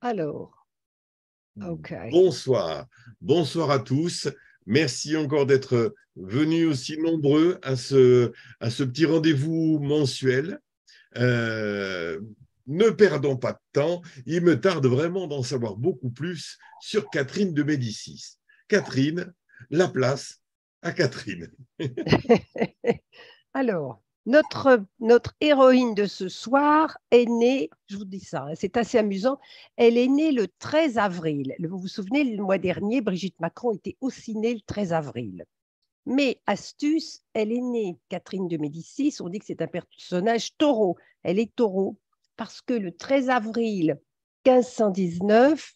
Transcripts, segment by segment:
Alors, OK. Bonsoir. Bonsoir à tous. Merci encore d'être venus aussi nombreux à ce petit rendez-vous mensuel. Ne perdons pas de temps. Il me tarde vraiment d'en savoir beaucoup plus sur Catherine de Médicis. Catherine, la place à Catherine. Alors, notre héroïne de ce soir est née, je vous dis ça, hein, c'est assez amusant, elle est née le 13 avril. Vous vous souvenez, le mois dernier, Brigitte Macron était aussi née le 13 avril. Mais astuce, elle est née, Catherine de Médicis, on dit que c'est un personnage taureau. Elle est taureau parce que le 13 avril 1519,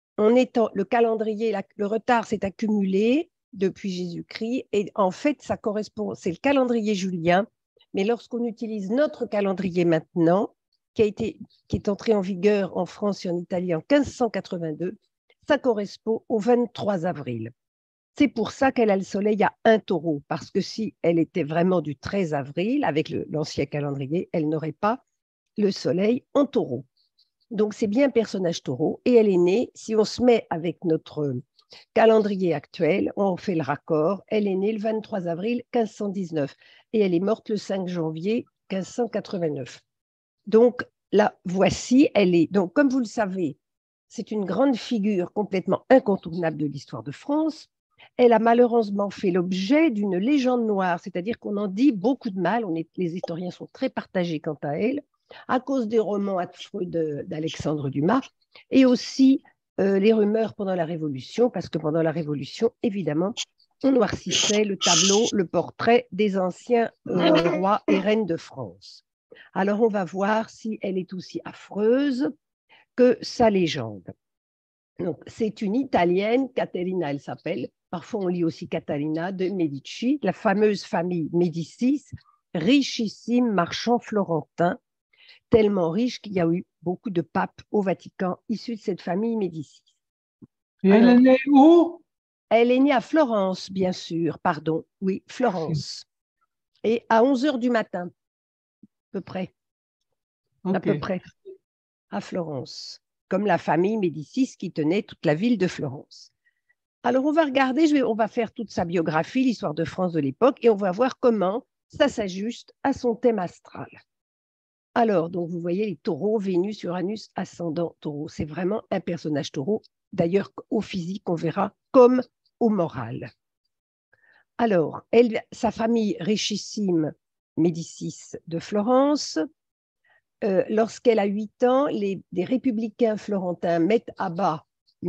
le calendrier, le retard s'est accumulé depuis Jésus-Christ et en fait, ça correspond, c'est le calendrier julien, mais lorsqu'on utilise notre calendrier maintenant, qui est entré en vigueur en France et en Italie en 1582, ça correspond au 23 avril. C'est pour ça qu'elle a le soleil à un taureau, parce que si elle était vraiment du 13 avril, avec l'ancien calendrier, elle n'aurait pas le soleil en taureau. Donc, c'est bien un personnage taureau, et elle est née, si on se met avec notre calendrier actuel, on fait le raccord, elle est née le 23 avril 1519, et elle est morte le 5 janvier 1589. Donc, la voici, elle est, donc comme vous le savez, c'est une grande figure complètement incontournable de l'histoire de France. Elle a malheureusement fait l'objet d'une légende noire, c'est-à-dire qu'on en dit beaucoup de mal, les historiens sont très partagés quant à elle, à cause des romans affreux d'Alexandre Dumas, et aussi les rumeurs pendant la Révolution, parce que pendant la Révolution, évidemment, on noircissait le tableau, le portrait des anciens rois et reines de France. Alors on va voir si elle est aussi affreuse que sa légende. Donc, c'est une Italienne, Caterina, elle s'appelle. Parfois, on lit aussi Catalina de Medici, la fameuse famille Médicis, richissime marchand florentin, tellement riche qu'il y a eu beaucoup de papes au Vatican issus de cette famille Médicis. Et elle est née où? Elle est née à Florence, bien sûr, pardon, oui, Florence. Et à 11 h du matin, à peu près. Okay. À peu près, à Florence, comme la famille Médicis qui tenait toute la ville de Florence. Alors, on va regarder, on va faire toute sa biographie, l'histoire de France de l'époque, et on va voir comment ça s'ajuste à son thème astral. Alors, donc, vous voyez les taureaux, Vénus, Uranus, ascendant taureau. C'est vraiment un personnage taureau. D'ailleurs, au physique, on verra comme au moral. Alors, sa famille richissime, Médicis de Florence, lorsqu'elle a 8 ans, des républicains florentins mettent à bas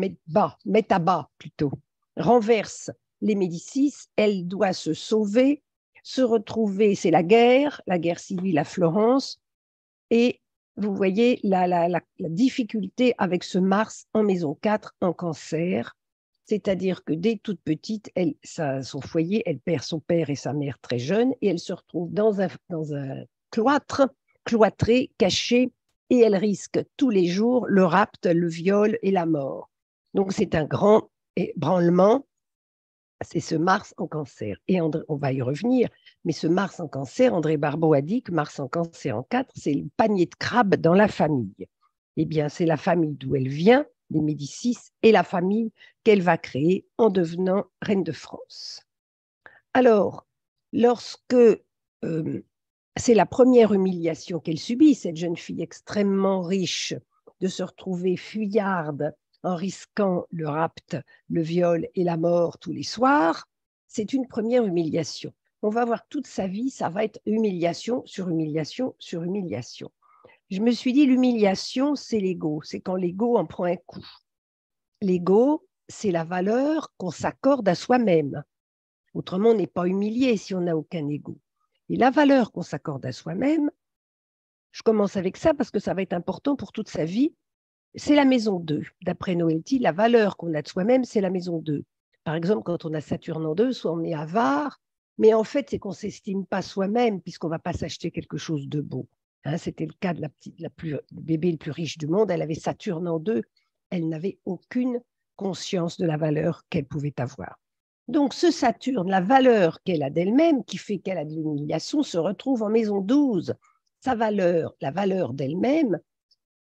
plutôt, renversent les Médicis. Elle doit se sauver, se retrouver, c'est la guerre civile à Florence. Et vous voyez la difficulté avec ce Mars en maison 4 en Cancer, c'est-à-dire que dès toute petite, son foyer, elle perd son père et sa mère très jeunes, et elle se retrouve dans un cloître, cloîtrée, cachée, et elle risque tous les jours le rapt, le viol et la mort. Donc c'est un grand ébranlement, c'est ce Mars en Cancer. Et on va y revenir, mais ce Mars en Cancer, André Barbeau a dit que Mars en Cancer en 4, c'est le panier de crabes dans la famille. Eh bien, c'est la famille d'où elle vient, les Médicis, et la famille qu'elle va créer en devenant reine de France. Alors, lorsque c'est la première humiliation qu'elle subit, cette jeune fille extrêmement riche, de se retrouver fuyarde en risquant le rapt, le viol et la mort tous les soirs, c'est une première humiliation. On va voir toute sa vie, ça va être humiliation sur humiliation sur humiliation. Je me suis dit, l'humiliation, c'est l'ego, c'est quand l'ego en prend un coup. L'ego, c'est la valeur qu'on s'accorde à soi-même. Autrement, on n'est pas humilié si on n'a aucun ego. Et la valeur qu'on s'accorde à soi-même, je commence avec ça parce que ça va être important pour toute sa vie, c'est la maison 2. D'après Noëlty, la valeur qu'on a de soi-même, c'est la maison 2. Par exemple, quand on a Saturne en 2, soit on est avare, mais en fait, c'est qu'on ne s'estime pas soi-même puisqu'on ne va pas s'acheter quelque chose de beau. Hein, c'était le cas de le bébé le plus riche du monde. Elle avait Saturne en 2. Elle n'avait aucune conscience de la valeur qu'elle pouvait avoir. Donc, ce Saturne, la valeur qu'elle a d'elle-même, qui fait qu'elle a de l'humiliation, se retrouve en maison 12. Sa valeur, la valeur d'elle-même,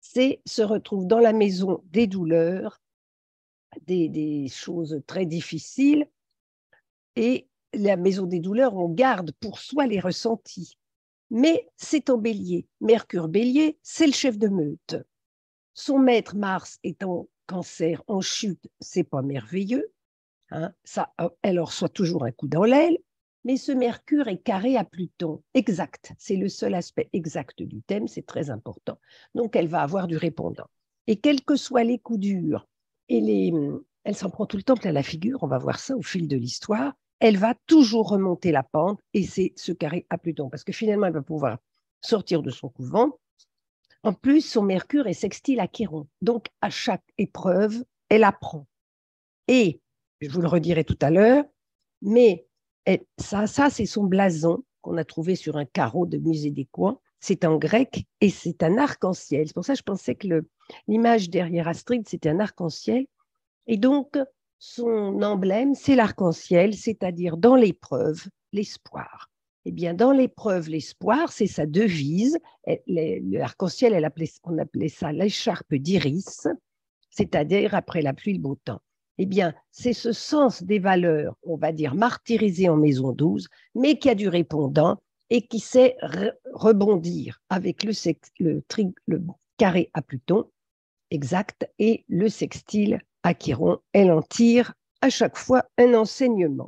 se retrouve dans la maison des douleurs, des choses très difficiles, et la maison des douleurs, on garde pour soi les ressentis. Mais c'est en bélier. Mercure bélier, c'est le chef de meute. Son maître Mars est en cancer, en chute, c'est pas merveilleux. Hein, ça, elle reçoit toujours un coup dans l'aile, mais ce Mercure est carré à Pluton. Exact, c'est le seul aspect exact du thème, c'est très important. Donc, elle va avoir du répondant. Et quels que soient les coups durs, elle s'en prend tout le temps plein la figure, on va voir ça au fil de l'histoire, elle va toujours remonter la pente, et c'est ce carré à Pluton, parce que finalement, elle va pouvoir sortir de son couvent. En plus, son Mercure est sextile à Chiron, donc à chaque épreuve, elle apprend. Et je vous le redirai tout à l'heure, mais ça c'est son blason qu'on a trouvé sur un carreau de musée des Coins. C'est en grec et c'est un arc-en-ciel. C'est pour ça que je pensais que l'image derrière Astrid, c'était un arc-en-ciel. Et donc, son emblème, c'est l'arc-en-ciel, c'est-à-dire dans l'épreuve, l'espoir. Eh bien, dans l'épreuve, l'espoir, c'est sa devise. L'arc-en-ciel, on appelait ça l'écharpe d'Iris, c'est-à-dire après la pluie, le beau temps. Eh bien, c'est ce sens des valeurs, on va dire, martyrisées en maison 12, mais qui a du répondant et qui sait rebondir avec le carré à Pluton, exact, et le sextile à Chiron. Elle en tire à chaque fois un enseignement.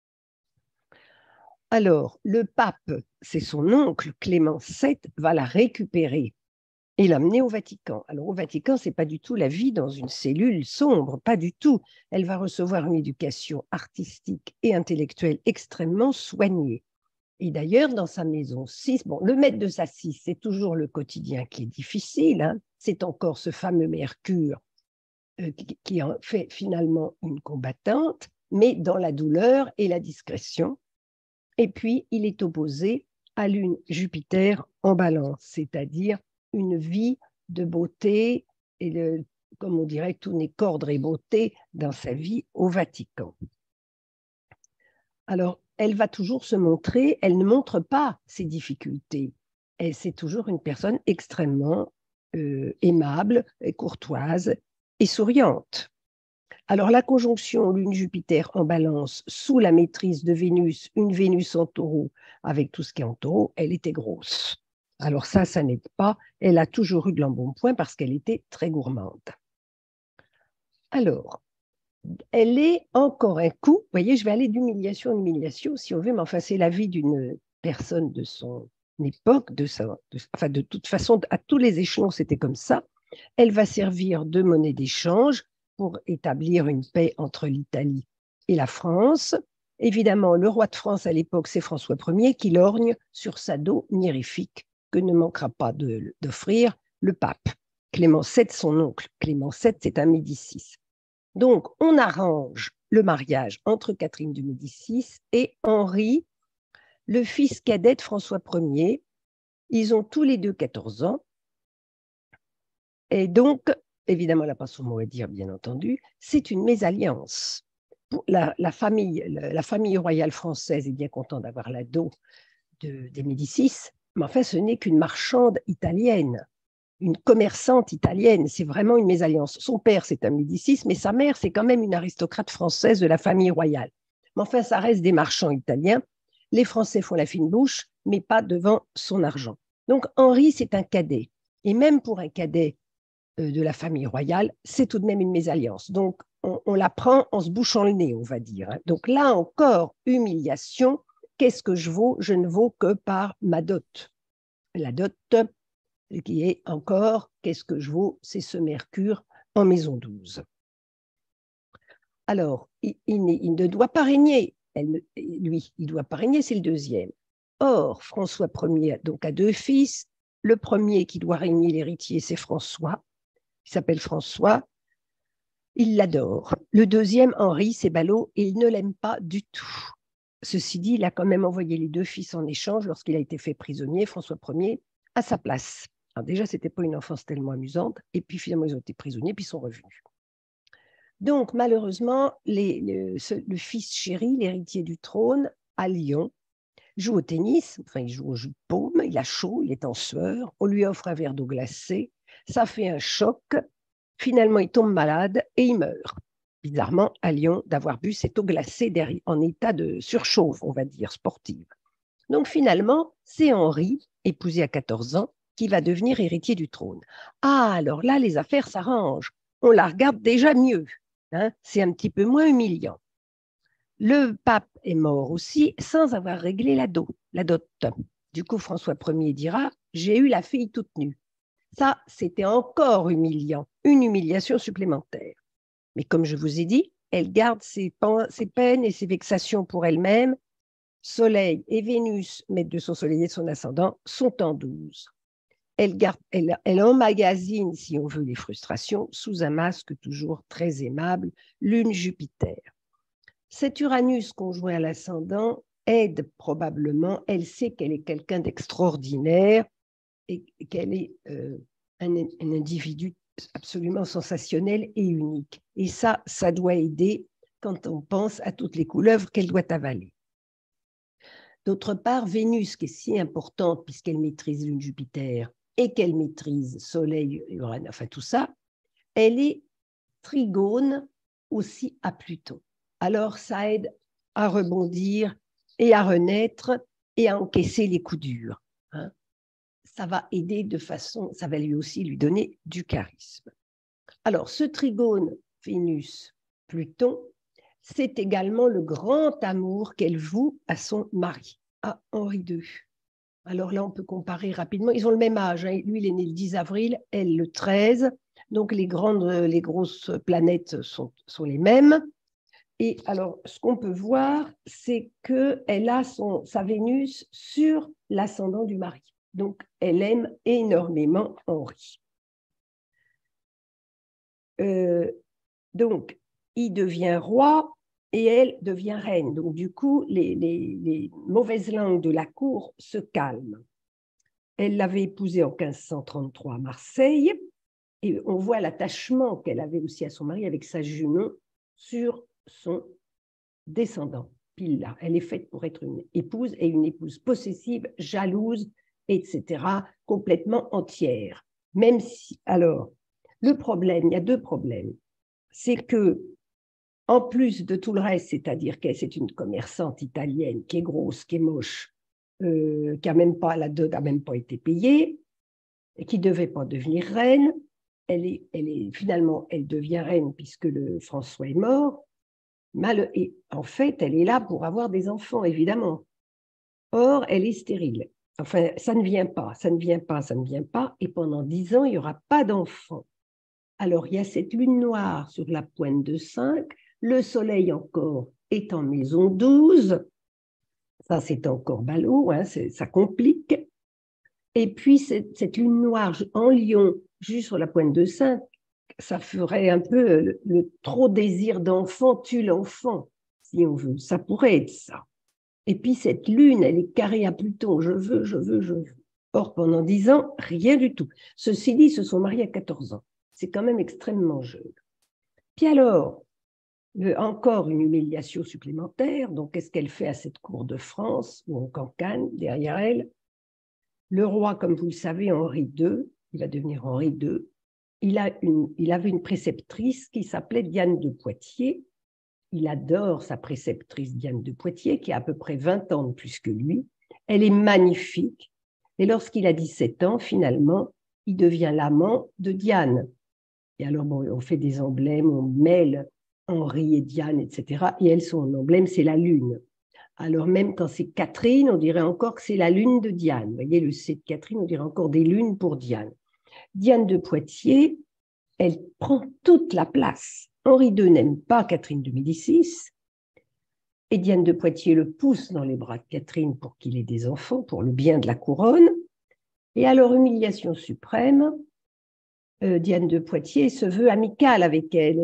Alors, le pape, c'est son oncle, Clément VII, va la récupérer et l'amener au Vatican. Alors, au Vatican, ce n'est pas du tout la vie dans une cellule sombre, pas du tout. Elle va recevoir une éducation artistique et intellectuelle extrêmement soignée. Et d'ailleurs, dans sa maison 6, bon, le maître de sa 6, c'est toujours le quotidien qui est difficile. Hein. C'est encore ce fameux Mercure qui en fait finalement une combattante, mais dans la douleur et la discrétion. Et puis, il est opposé à Lune Jupiter en balance, c'est-à-dire une vie de beauté, et comme on dirait, tout n'est qu'ordre et beauté dans sa vie au Vatican. Alors, elle va toujours se montrer, elle ne montre pas ses difficultés. C'est toujours une personne extrêmement aimable, et courtoise et souriante. Alors, la conjonction Lune-Jupiter en balance sous la maîtrise de Vénus, une Vénus en taureau, avec tout ce qui est en taureau, elle était grosse. Alors ça n'aide pas. Elle a toujours eu de l'embonpoint parce qu'elle était très gourmande. Alors, elle est encore un coup, vous voyez, je vais aller d'humiliation en humiliation, si on veut, mais enfin, c'est la vie d'une personne de son époque, de toute façon, à tous les échelons, c'était comme ça. Elle va servir de monnaie d'échange pour établir une paix entre l'Italie et la France. Évidemment, le roi de France à l'époque, c'est François Ier, qui lorgne sur sa dot mirifique que ne manquera pas d'offrir le pape. Clément VII, son oncle. Clément VII, c'est un Médicis. Donc, on arrange le mariage entre Catherine de Médicis et Henri, le fils cadet de François Ier. Ils ont tous les deux 14 ans. Et donc, évidemment, elle n'a pas son mot à dire, bien entendu, c'est une mésalliance. La famille royale française est bien contente d'avoir la dot des Médicis, mais enfin, ce n'est qu'une marchande italienne, une commerçante italienne. C'est vraiment une mésalliance. Son père, c'est un Médicis, mais sa mère, c'est quand même une aristocrate française de la famille royale. Mais enfin, ça reste des marchands italiens. Les Français font la fine bouche, mais pas devant son argent. Donc, Henri, c'est un cadet. Et même pour un cadet de la famille royale, c'est tout de même une mésalliance. Donc, on la prend en se bouchant le nez, on va dire. Donc là encore, humiliation. Qu'est-ce que je vaux? Je ne vaux que par ma dot. La dot qui est encore, qu'est-ce que je vaux? C'est ce Mercure en maison 12. Alors, il ne doit pas régner. Lui, il ne doit pas régner, c'est le deuxième. Or, François Ier donc, a deux fils. Le premier qui doit régner, l'héritier, c'est François. Il s'appelle François. Il l'adore. Le deuxième, Henri, c'est ballot, et il ne l'aime pas du tout. Ceci dit, il a quand même envoyé les deux fils en échange lorsqu'il a été fait prisonnier, François Ier, à sa place. Alors déjà, ce n'était pas une enfance tellement amusante, et puis finalement, ils ont été prisonniers, puis ils sont revenus. Donc, malheureusement, le fils chéri, l'héritier du trône, à Lyon, joue au tennis, enfin, il joue au jeu de paume, il a chaud, il est en sueur, on lui offre un verre d'eau glacée, ça fait un choc. Finalement, il tombe malade et il meurt. Bizarrement, à Lyon, d'avoir bu cette eau glacée en état de surchauffe, on va dire, sportive. Donc finalement, c'est Henri, épousé à 14 ans, qui va devenir héritier du trône. Ah, alors là, les affaires s'arrangent. On la regarde déjà mieux. Hein, c'est un petit peu moins humiliant. Le pape est mort aussi sans avoir réglé la dot. Du coup, François Ier dira « J'ai eu la fille toute nue ». Ça, c'était encore humiliant, une humiliation supplémentaire. Mais comme je vous ai dit, elle garde ses peines et ses vexations pour elle-même. Soleil et Vénus, maître de son soleil et de son ascendant, sont en 12. Elle emmagasine, si on veut, les frustrations sous un masque toujours très aimable, lune Jupiter. Cet Uranus conjoint à l'ascendant aide probablement, elle sait qu'elle est quelqu'un d'extraordinaire et qu'elle est un individu absolument sensationnel et unique. Et ça doit aider quand on pense à toutes les couleuvres qu'elle doit avaler. D'autre part, Vénus, qui est si importante puisqu'elle maîtrise lune Jupiter et qu'elle maîtrise Soleil, Uranus, enfin tout ça, elle est trigone aussi à Pluton. Alors, ça aide à rebondir et à renaître et à encaisser les coups durs. Hein. Ça va aider de façon, ça va lui aussi lui donner du charisme. Alors, ce trigone Vénus-Pluton, c'est également le grand amour qu'elle voue à son mari, à Henri II. Alors là, on peut comparer rapidement. Ils ont le même âge. Hein. Lui, il est né le 10 avril, elle le 13. Donc, les grosses planètes sont les mêmes. Et alors, ce qu'on peut voir, c'est qu'elle a sa Vénus sur l'ascendant du mari. Donc, elle aime énormément Henri. Donc, il devient roi et elle devient reine. Donc, du coup, les mauvaises langues de la cour se calment. Elle l'avait épousé en 1533 à Marseille et on voit l'attachement qu'elle avait aussi à son mari avec sa Junon sur son descendant, Pilla. Elle est faite pour être une épouse et une épouse possessive, jalouse, etc., complètement entière. Même si, alors, le problème, il y a deux problèmes. C'est que, en plus de tout le reste, c'est-à-dire qu'elle c'est une commerçante italienne qui est grosse, qui est moche, qui a même pas, la dot n'a même pas été payée, et qui ne devait pas devenir reine. Finalement, elle devient reine puisque François est mort. Et en fait, elle est là pour avoir des enfants, évidemment. Or, elle est stérile. Enfin, ça ne vient pas. Et pendant 10 ans, il n'y aura pas d'enfants. Alors, il y a cette lune noire sur la pointe de 5. Le soleil encore est en maison 12. Ça, c'est encore ballot, hein, ça complique. Et puis, cette lune noire en Lion, juste sur la pointe de 5, ça ferait un peu le trop désir d'enfant tue l'enfant, si on veut. Ça pourrait être ça. Et puis, cette lune, elle est carrée à Pluton. Je veux. Or, pendant 10 ans, rien du tout. Ceci dit, ils se sont mariés à 14 ans. C'est quand même extrêmement jeune. Puis alors, encore une humiliation supplémentaire. Donc, qu'est-ce qu'elle fait à cette cour de France, ou en cancane, derrière elle? Le roi, comme vous le savez, Henri II, il va devenir Henri II, il avait une préceptrice qui s'appelait Diane de Poitiers. Il adore sa préceptrice Diane de Poitiers, qui a à peu près 20 ans de plus que lui. Elle est magnifique. Et lorsqu'il a 17 ans, finalement, il devient l'amant de Diane. Et alors, bon, on fait des emblèmes, on mêle Henri et Diane, etc. Et elles, son emblème, c'est la lune. Alors, même quand c'est Catherine, on dirait encore que c'est la lune de Diane. Vous voyez, le C de Catherine, on dirait encore des lunes pour Diane. Diane de Poitiers, elle prend toute la place. Henri II n'aime pas Catherine de Médicis, et Diane de Poitiers le pousse dans les bras de Catherine pour qu'il ait des enfants, pour le bien de la couronne. Et alors, humiliation suprême, Diane de Poitiers se veut amicale avec elle.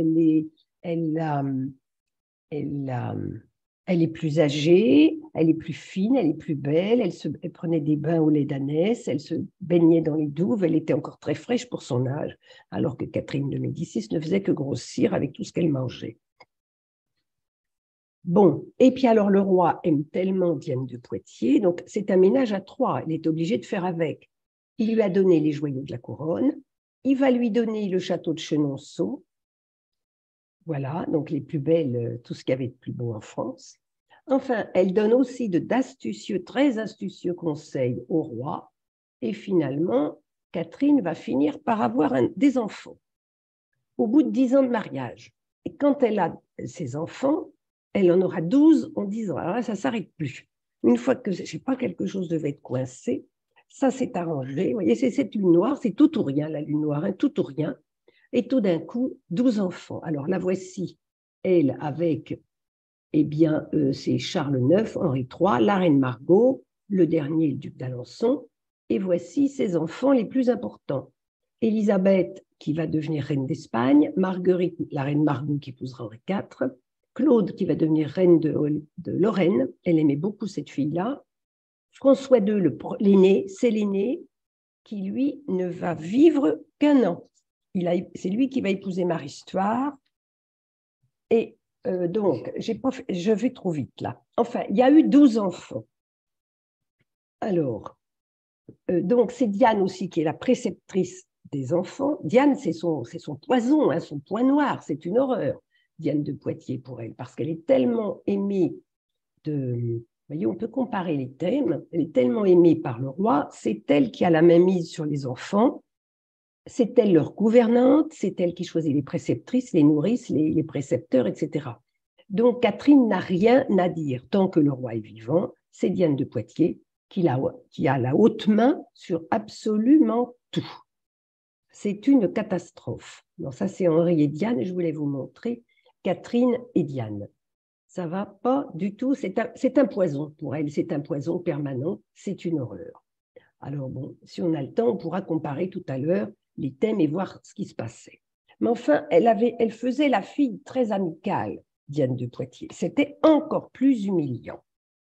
Elle est plus âgée, elle est plus fine, elle est plus belle, elle prenait des bains au lait d'ânesse, elle se baignait dans les douves, elle était encore très fraîche pour son âge, alors que Catherine de Médicis ne faisait que grossir avec tout ce qu'elle mangeait. Bon, et puis alors le roi aime tellement Diane de Poitiers, donc c'est un ménage à 3, il est obligé de faire avec. Il lui a donné les joyaux de la couronne, il va lui donner le château de Chenonceau. Voilà, donc les plus belles, tout ce qu'il y avait de plus beau en France. Enfin, elle donne aussi d'astucieux, très astucieux conseils au roi. Et finalement, Catherine va finir par avoir des enfants au bout de 10 ans de mariage. Et quand elle a ses enfants, elle en aura 12 en 10 ans. Alors là, ça ne s'arrête plus. Une fois que, je ne sais pas, quelque chose devait être coincé, ça s'est arrangé. Vous voyez, c'est cette lune noire, c'est tout ou rien, la lune noire, hein, tout ou rien. Et tout d'un coup, 12 enfants. Alors la voici, elle, avec, eh bien, c'est Charles IX, Henri III, la reine Margot, le dernier, le duc d'Alençon. Et voici ses enfants les plus importants. Élisabeth, qui va devenir reine d'Espagne, Marguerite, la reine Margot, qui épousera Henri IV, Claude, qui va devenir reine de Lorraine, elle aimait beaucoup cette fille-là, François II, l'aîné, c'est l'aîné, qui lui ne va vivre qu'un an. C'est lui qui va épouser Marie-Stuart. Et donc, je vais trop vite là. Enfin, il y a eu 12 enfants. Alors, donc c'est Diane aussi qui est la préceptrice des enfants. Diane, c'est son poison, hein, son point noir, c'est une horreur, Diane de Poitiers pour elle, parce qu'elle est tellement aimée de... Vous voyez, on peut comparer les thèmes. Elle est tellement aimée par le roi, c'est elle qui a la main mise sur les enfants, c'est elle leur gouvernante, c'est elle qui choisit les préceptrices, les nourrices, les précepteurs, etc. Donc Catherine n'a rien à dire tant que le roi est vivant. C'est Diane de Poitiers qui a la haute main sur absolument tout. C'est une catastrophe. Donc ça, c'est Henri et Diane, et je voulais vous montrer Catherine et Diane. Ça ne va pas du tout, c'est un poison pour elle, c'est un poison permanent, c'est une horreur. Alors bon, si on a le temps, on pourra comparer tout à l'heure les thèmes et voir ce qui se passait. Mais enfin, elle faisait la fille très amicale, Diane de Poitiers. C'était encore plus humiliant.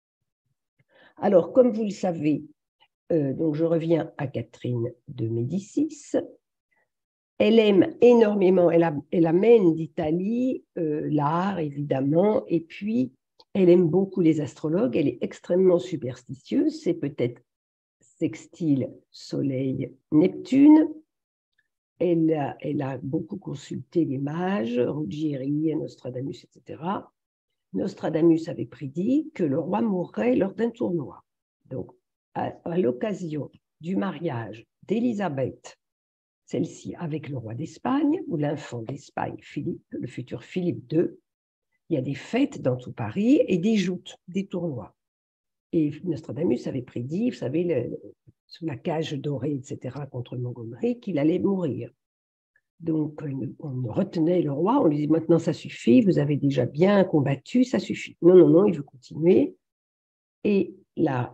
Alors, comme vous le savez, donc je reviens à Catherine de Médicis. Elle aime énormément, elle amène d'Italie l'art, évidemment, et puis elle aime beaucoup les astrologues, elle est extrêmement superstitieuse, c'est peut-être sextile Soleil, Neptune. Elle a beaucoup consulté les mages, Ruggieri, Nostradamus, etc. Nostradamus avait prédit que le roi mourrait lors d'un tournoi. Donc, à l'occasion du mariage d'Élisabeth, celle-ci avec le roi d'Espagne, ou l'enfant d'Espagne, Philippe, le futur Philippe II, il y a des fêtes dans tout Paris et des joutes, des tournois. Et Nostradamus avait prédit, vous savez, sous la cage dorée, etc., contre Montgomery, qu'il allait mourir. Donc, on retenait le roi, on lui dit maintenant ça suffit, vous avez déjà bien combattu, ça suffit. Non, non, non, il veut continuer. Et la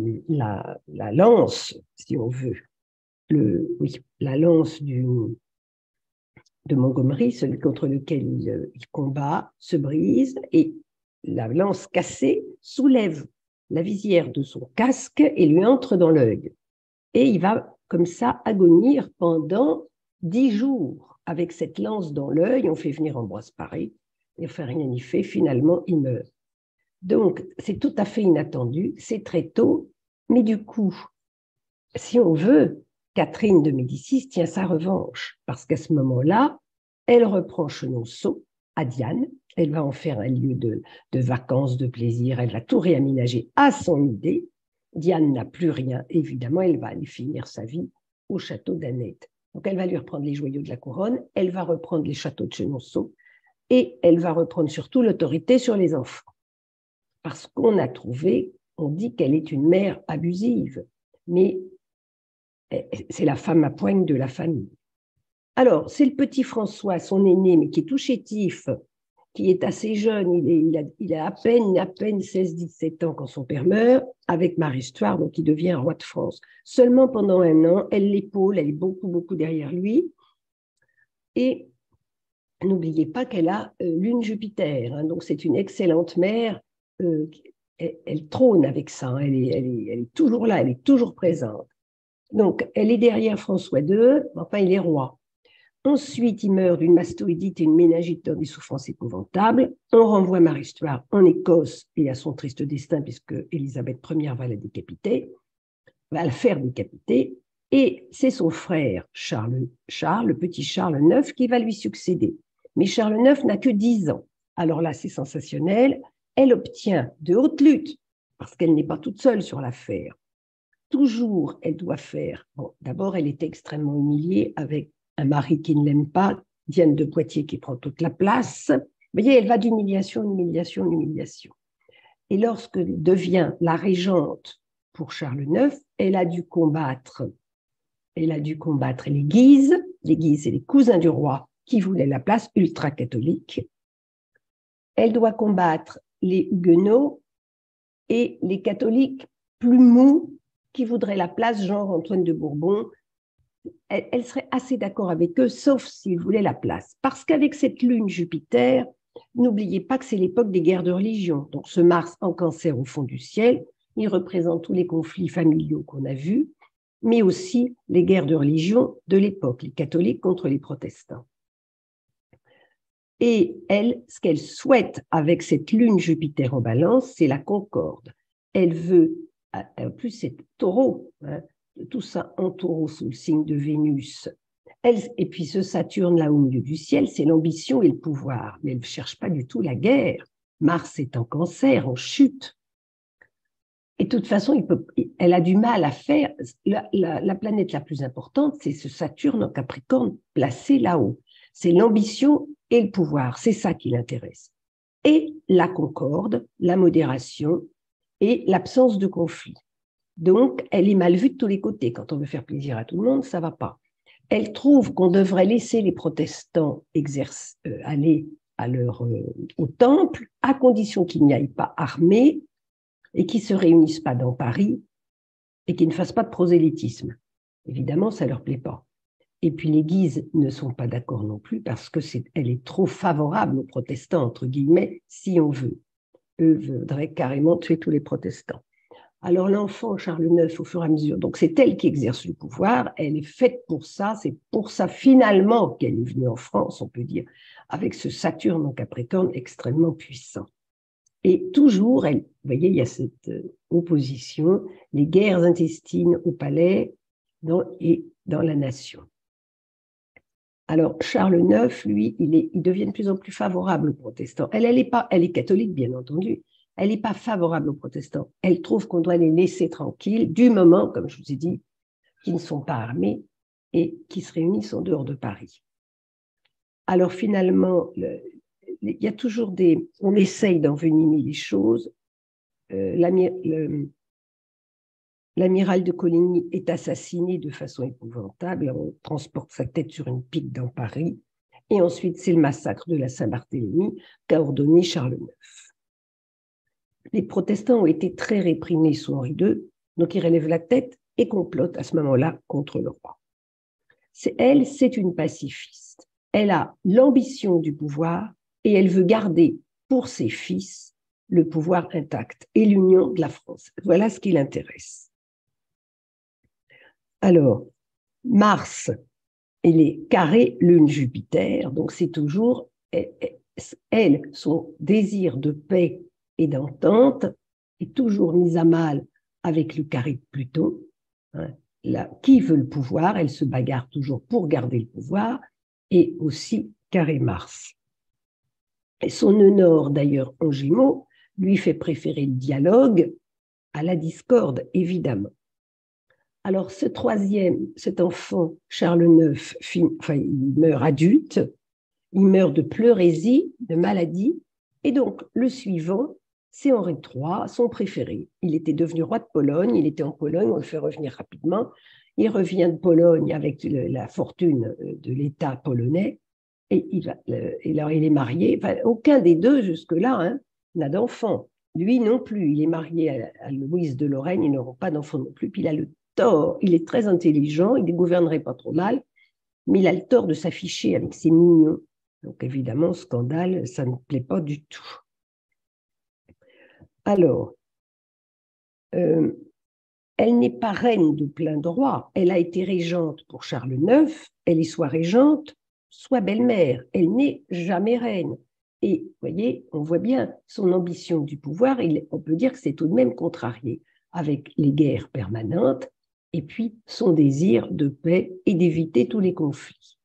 lance, si on veut, la lance de Montgomery, celui contre lequel il combat, se brise et la lance cassée soulève la visière de son casque et lui entre dans l'œil. Et il va comme ça agonir pendant 10 jours. Avec cette lance dans l'œil, on fait venir Ambroise Paré, il ne fait rien y fait, finalement il meurt. Donc c'est tout à fait inattendu, c'est très tôt, mais du coup, si on veut, Catherine de Médicis tient sa revanche, parce qu'à ce moment-là, elle reprend Chenonceau à Diane, elle va en faire un lieu de vacances, de plaisir, elle va tout réaménager à son idée. Diane n'a plus rien, évidemment, elle va aller finir sa vie au château d'Annette. Donc elle va lui reprendre les joyaux de la couronne, elle va reprendre les châteaux de Chenonceau, et elle va reprendre surtout l'autorité sur les enfants. Parce qu'on a trouvé, on dit qu'elle est une mère abusive, mais c'est la femme à poigne de la famille. Alors, c'est le petit François, son aîné, mais qui est tout chétif, qui est assez jeune, il a à peine 16-17 ans quand son père meurt, avec Marie-Stuart, donc il devient roi de France. Seulement pendant un an, elle l'épaule, elle est beaucoup, beaucoup derrière lui. Et n'oubliez pas qu'elle a lune Jupiter, hein, donc c'est une excellente mère, elle trône avec ça, hein, elle est toujours là, elle est toujours présente. Donc, elle est derrière François II, enfin, il est roi. Ensuite, il meurt d'une mastoïdite et une méningite dans des souffrances épouvantables. On renvoie Marie-Stuart en Écosse et à son triste destin, puisque Élisabeth Ier va la décapiter, va la faire décapiter. Et c'est son frère Charles, le petit Charles IX, qui va lui succéder. Mais Charles IX n'a que 10 ans. Alors là, c'est sensationnel. Elle obtient de hautes luttes, parce qu'elle n'est pas toute seule sur l'affaire. Toujours, elle doit faire. Bon, d'abord, elle est extrêmement humiliée avec un mari qui ne l'aime pas, Diane de Poitiers qui prend toute la place. Vous voyez, elle va d'humiliation en humiliation en humiliation. Et lorsqu'elle devient la régente pour Charles IX, elle a dû combattre les Guises, c'est les cousins du roi qui voulaient la place, ultra-catholique. Elle doit combattre les Huguenots et les catholiques plus mous qui voudraient la place, genre Antoine de Bourbon. Elle serait assez d'accord avec eux, sauf s'ils voulaient la place. Parce qu'avec cette lune Jupiter, n'oubliez pas que c'est l'époque des guerres de religion. Donc ce Mars en Cancer au fond du ciel, il représente tous les conflits familiaux qu'on a vus, mais aussi les guerres de religion de l'époque, les catholiques contre les protestants. Et elle, ce qu'elle souhaite avec cette lune Jupiter en Balance, c'est la concorde. Elle veut, en plus c'est Taureau, hein, tout ça en Taureau sous le signe de Vénus. Et puis ce Saturne là au milieu du ciel, c'est l'ambition et le pouvoir. Mais elle ne cherche pas du tout la guerre. Mars est en Cancer, en chute. Et de toute façon, elle a du mal à faire. La planète la plus importante, c'est ce Saturne en Capricorne placé là-haut. C'est l'ambition et le pouvoir, c'est ça qui l'intéresse. Et la concorde, la modération et l'absence de conflit. Donc, elle est mal vue de tous les côtés. Quand on veut faire plaisir à tout le monde, ça ne va pas. Elle trouve qu'on devrait laisser les protestants aller au temple, à condition qu'ils n'y aillent pas armés et qu'ils ne se réunissent pas dans Paris et qu'ils ne fassent pas de prosélytisme. Évidemment, ça ne leur plaît pas. Et puis les Guises ne sont pas d'accord non plus parce qu'elle est trop favorable aux protestants, entre guillemets, si on veut. Eux voudraient carrément tuer tous les protestants. Alors l'enfant, Charles IX, au fur et à mesure, donc c'est elle qui exerce le pouvoir, elle est faite pour ça, c'est pour ça finalement qu'elle est venue en France, on peut dire, avec ce Saturne en Capricorne extrêmement puissant. Et toujours, vous voyez, il y a cette opposition, les guerres intestines au palais et dans la nation. Alors, Charles IX, lui, il devient de plus en plus favorable aux protestants. Elle est catholique, bien entendu. Elle n'est pas favorable aux protestants. Elle trouve qu'on doit les laisser tranquilles du moment, comme je vous ai dit, qu'ils ne sont pas armés et qui se réunissent en dehors de Paris. Alors, finalement, il y a toujours on essaye d'envenimer les choses. L'amiral de Coligny est assassiné de façon épouvantable. On transporte sa tête sur une pique dans Paris. Et ensuite, c'est le massacre de la Saint-Barthélemy qu'a ordonné Charles IX. Les protestants ont été très réprimés sous Henri II, donc ils relèvent la tête et complotent à ce moment-là contre le roi. Elle, c'est une pacifiste. Elle a l'ambition du pouvoir et elle veut garder pour ses fils le pouvoir intact et l'union de la France. Voilà ce qui l'intéresse. Alors, Mars, elle est carré lune Jupiter, donc c'est toujours elle, son désir de paix et d'entente est toujours mise à mal avec le carré de Pluton. Hein. Qui veut le pouvoir? Elle se bagarre toujours pour garder le pouvoir, et aussi carré Mars. Et son nœud nord, d'ailleurs, en Gémeaux, lui fait préférer le dialogue à la discorde, évidemment. Alors, cet enfant, Charles IX, il meurt adulte, il meurt de pleurésie, de maladie, et donc le suivant, c'est Henri III, son préféré. Il était devenu roi de Pologne, il était en Pologne, on le fait revenir rapidement. Il revient de Pologne avec la fortune de l'État polonais, et alors il est marié. Enfin, aucun des deux, jusque-là, n'a d'enfant. Lui non plus, il est marié à Louise de Lorraine, ils n'auront pas d'enfant non plus, puis il a le tort, il est très intelligent, il ne gouvernerait pas trop mal, mais il a le tort de s'afficher avec ses mignons. Donc évidemment, scandale, ça ne plaît pas du tout. Alors, elle n'est pas reine de plein droit, elle a été régente pour Charles IX, elle est soit régente, soit belle-mère, elle n'est jamais reine. Et vous voyez, on voit bien son ambition du pouvoir, on peut dire que c'est tout de même contrarié avec les guerres permanentes et puis son désir de paix et d'éviter tous les conflits.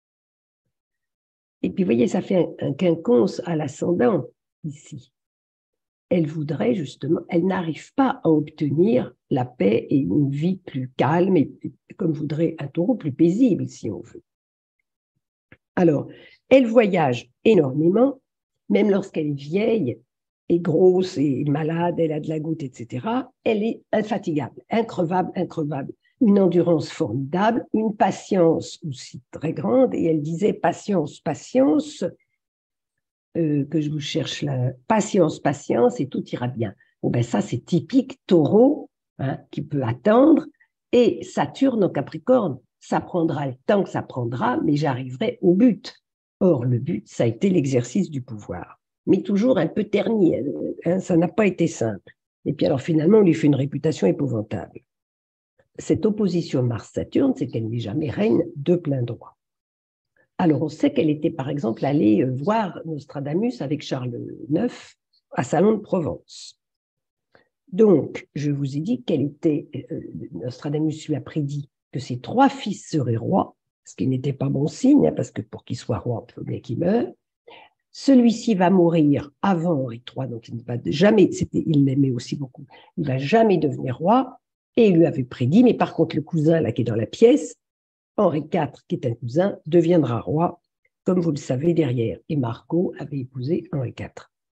Et puis, vous voyez, ça fait un quinconce à l'ascendant ici. Elle voudrait justement, elle n'arrive pas à obtenir la paix et une vie plus calme et, comme voudrait un taureau, plus paisible, si on veut. Alors, elle voyage énormément, même lorsqu'elle est vieille et grosse et malade, elle a de la goutte, etc. Elle est infatigable, increvable, increvable. Une endurance formidable, une patience aussi très grande. Et elle disait patience, patience, que je vous cherche là, patience, patience, et tout ira bien. Bon, ben ça, c'est typique taureau, hein, qui peut attendre, et Saturne en Capricorne, ça prendra le temps que ça prendra, mais j'arriverai au but. Or, le but, ça a été l'exercice du pouvoir, mais toujours un peu terni, hein, ça n'a pas été simple. Et puis alors, finalement, on lui fait une réputation épouvantable. Cette opposition Mars-Saturne, c'est qu'elle n'est jamais reine de plein droit. Alors, on sait qu'elle était, par exemple, allée voir Nostradamus avec Charles IX à Salon de Provence. Donc, je vous ai dit qu'elle était, Nostradamus lui a prédit que ses 3 fils seraient rois, ce qui n'était pas bon signe, hein, parce que pour qu'il soit roi, il faut bien qu'il meure. Celui-ci va mourir avant Henri III, donc il ne va jamais, il l'aimait aussi beaucoup, il ne va jamais devenir roi, et il lui avait prédit, mais par contre, le cousin là qui est dans la pièce, Henri IV, qui est un cousin, deviendra roi, comme vous le savez derrière. Et Margot avait épousé Henri IV.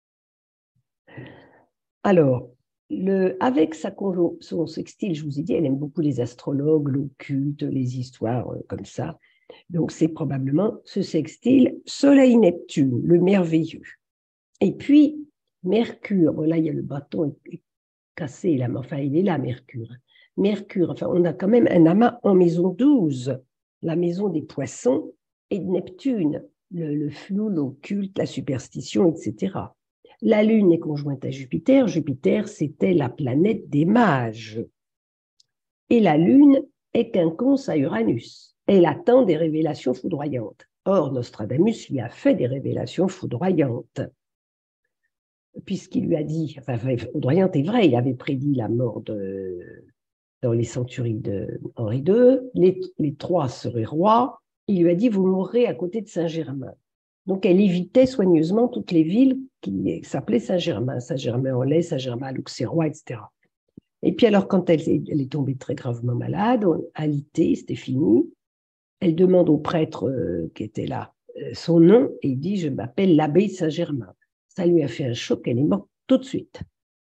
Alors, avec son sextile, je vous ai dit, elle aime beaucoup les astrologues, l'occulte, les histoires comme ça. Donc, c'est probablement ce sextile Soleil-Neptune, le merveilleux. Et puis, Mercure, bon là, il y a le bâton cassé, là, mais enfin, il est là, Mercure. Mercure, enfin, on a quand même un amas en maison 12, la maison des poissons, et de Neptune, le flou, l'occulte, la superstition, etc. La Lune est conjointe à Jupiter. Jupiter, c'était la planète des mages. Et la Lune est quinconce à Uranus. Elle attend des révélations foudroyantes. Or, Nostradamus lui a fait des révélations foudroyantes, puisqu'il lui a dit, enfin, foudroyante est vrai, il avait prédit la mort dans les centuries de Henri II, les 3 seraient rois. Il lui a dit, vous mourrez à côté de Saint-Germain. Donc, elle évitait soigneusement toutes les villes qui s'appelaient Saint-Germain, Saint-Germain-en-Laye, Saint-Germain-à-l'Auxerrois, etc. Et puis alors, quand elle est tombée très gravement malade, alitée, c'était fini, elle demande au prêtre qui était là son nom, et il dit, je m'appelle l'abbé Saint-Germain. Ça lui a fait un choc, elle est morte tout de suite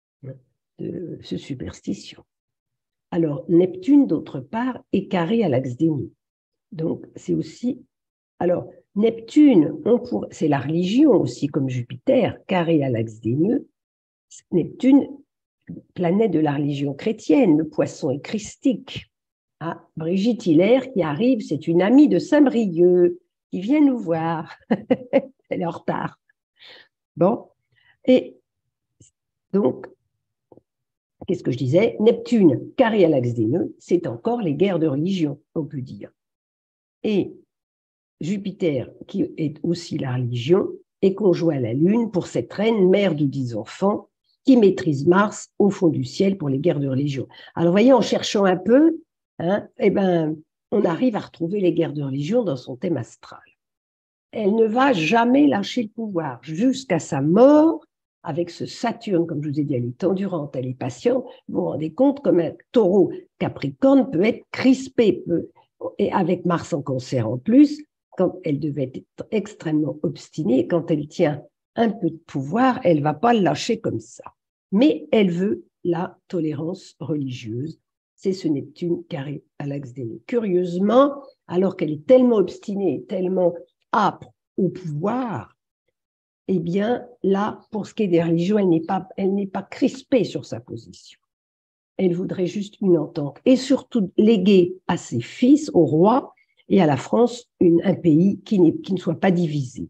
de ce superstition. Alors, Neptune, d'autre part, est carré à l'axe des nœuds. Donc, c'est aussi... Alors, Neptune, c'est la religion aussi, comme Jupiter, carré à l'axe des nœuds. Neptune, planète de la religion chrétienne, le poisson est christique. Ah, Brigitte Hilaire qui arrive, c'est une amie de Saint-Brieuc qui vient nous voir. Elle est en retard. Bon, et donc, qu'est-ce que je disais? Neptune, carré à l'axe des nœuds, c'est encore les guerres de religion, on peut dire. Et Jupiter, qui est aussi la religion, est conjoint à la Lune pour cette reine, mère de 10 enfants, qui maîtrise Mars au fond du ciel pour les guerres de religion. Alors, vous voyez, en cherchant un peu, hein, on arrive à retrouver les guerres de religion dans son thème astral. Elle ne va jamais lâcher le pouvoir jusqu'à sa mort. Avec ce Saturne, comme je vous ai dit, elle est endurante, elle est patiente. Vous vous rendez compte comme un taureau Capricorne peut être crispé. Et avec Mars en Cancer en plus, quand elle devait être extrêmement obstinée, quand elle tient un peu de pouvoir, elle ne va pas le lâcher comme ça. Mais elle veut la tolérance religieuse. C'est ce Neptune carré à l'axe des nœuds. Curieusement, alors qu'elle est tellement obstinée, tellement âpre au pouvoir, eh bien, là, pour ce qui est des religions, elle n'est pas crispée sur sa position. Elle voudrait juste une entente et surtout léguer à ses fils, au roi et à la France, un pays qui ne soit pas divisé.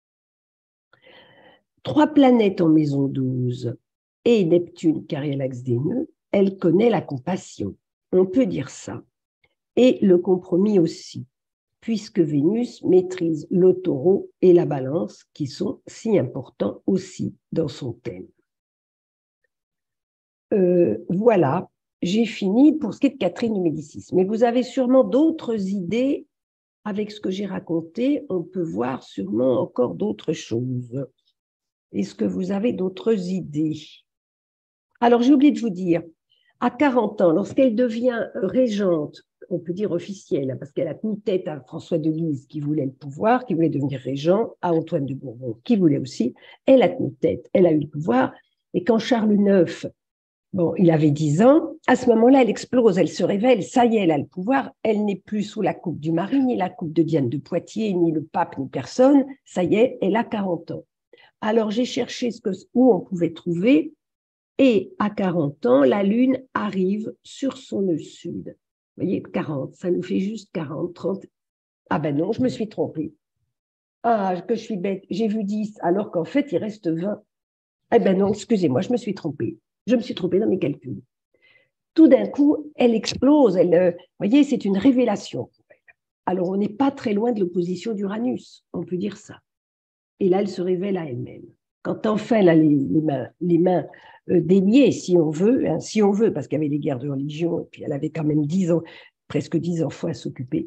3 planètes en maison 12 et Neptune carré à l'axe des nœuds, elle connaît la compassion, on peut dire ça, et le compromis aussi, puisque Vénus maîtrise le taureau et la balance qui sont si importants aussi dans son thème. Voilà, j'ai fini pour ce qui est de Catherine de Médicis. Mais vous avez sûrement d'autres idées. Avec ce que j'ai raconté, on peut voir sûrement encore d'autres choses. Est-ce que vous avez d'autres idées? Alors, j'ai oublié de vous dire, à 40 ans, lorsqu'elle devient régente, on peut dire officielle, parce qu'elle a tenu tête à François de Guise qui voulait le pouvoir, qui voulait devenir régent, à Antoine de Bourbon qui voulait aussi, elle a tenu tête, elle a eu le pouvoir. Et quand Charles IX, bon, il avait 10 ans, à ce moment-là, elle explose, elle se révèle, ça y est, elle a le pouvoir, elle n'est plus sous la coupe du mari, ni la coupe de Diane de Poitiers, ni le pape, ni personne, ça y est, elle a 40 ans. Alors, j'ai cherché où on pouvait trouver, et à 40 ans, la Lune arrive sur son nœud sud. Vous voyez, 40, ça nous fait juste 40, 30. Ah ben non, je me suis trompée. Ah, que je suis bête, j'ai vu 10, alors qu'en fait, il reste 20. Eh ben non, excusez-moi, je me suis trompée. Je me suis trompée dans mes calculs. Tout d'un coup, elle explose. Vous voyez, c'est une révélation pour elle. Alors, on n'est pas très loin de l'opposition d'Uranus, on peut dire ça. Et là, elle se révèle à elle-même. Quand enfin, elle a les mains déliées, si on veut, parce qu'il y avait les guerres de religion, et puis elle avait quand même 10 ans, presque 10 enfants à s'occuper.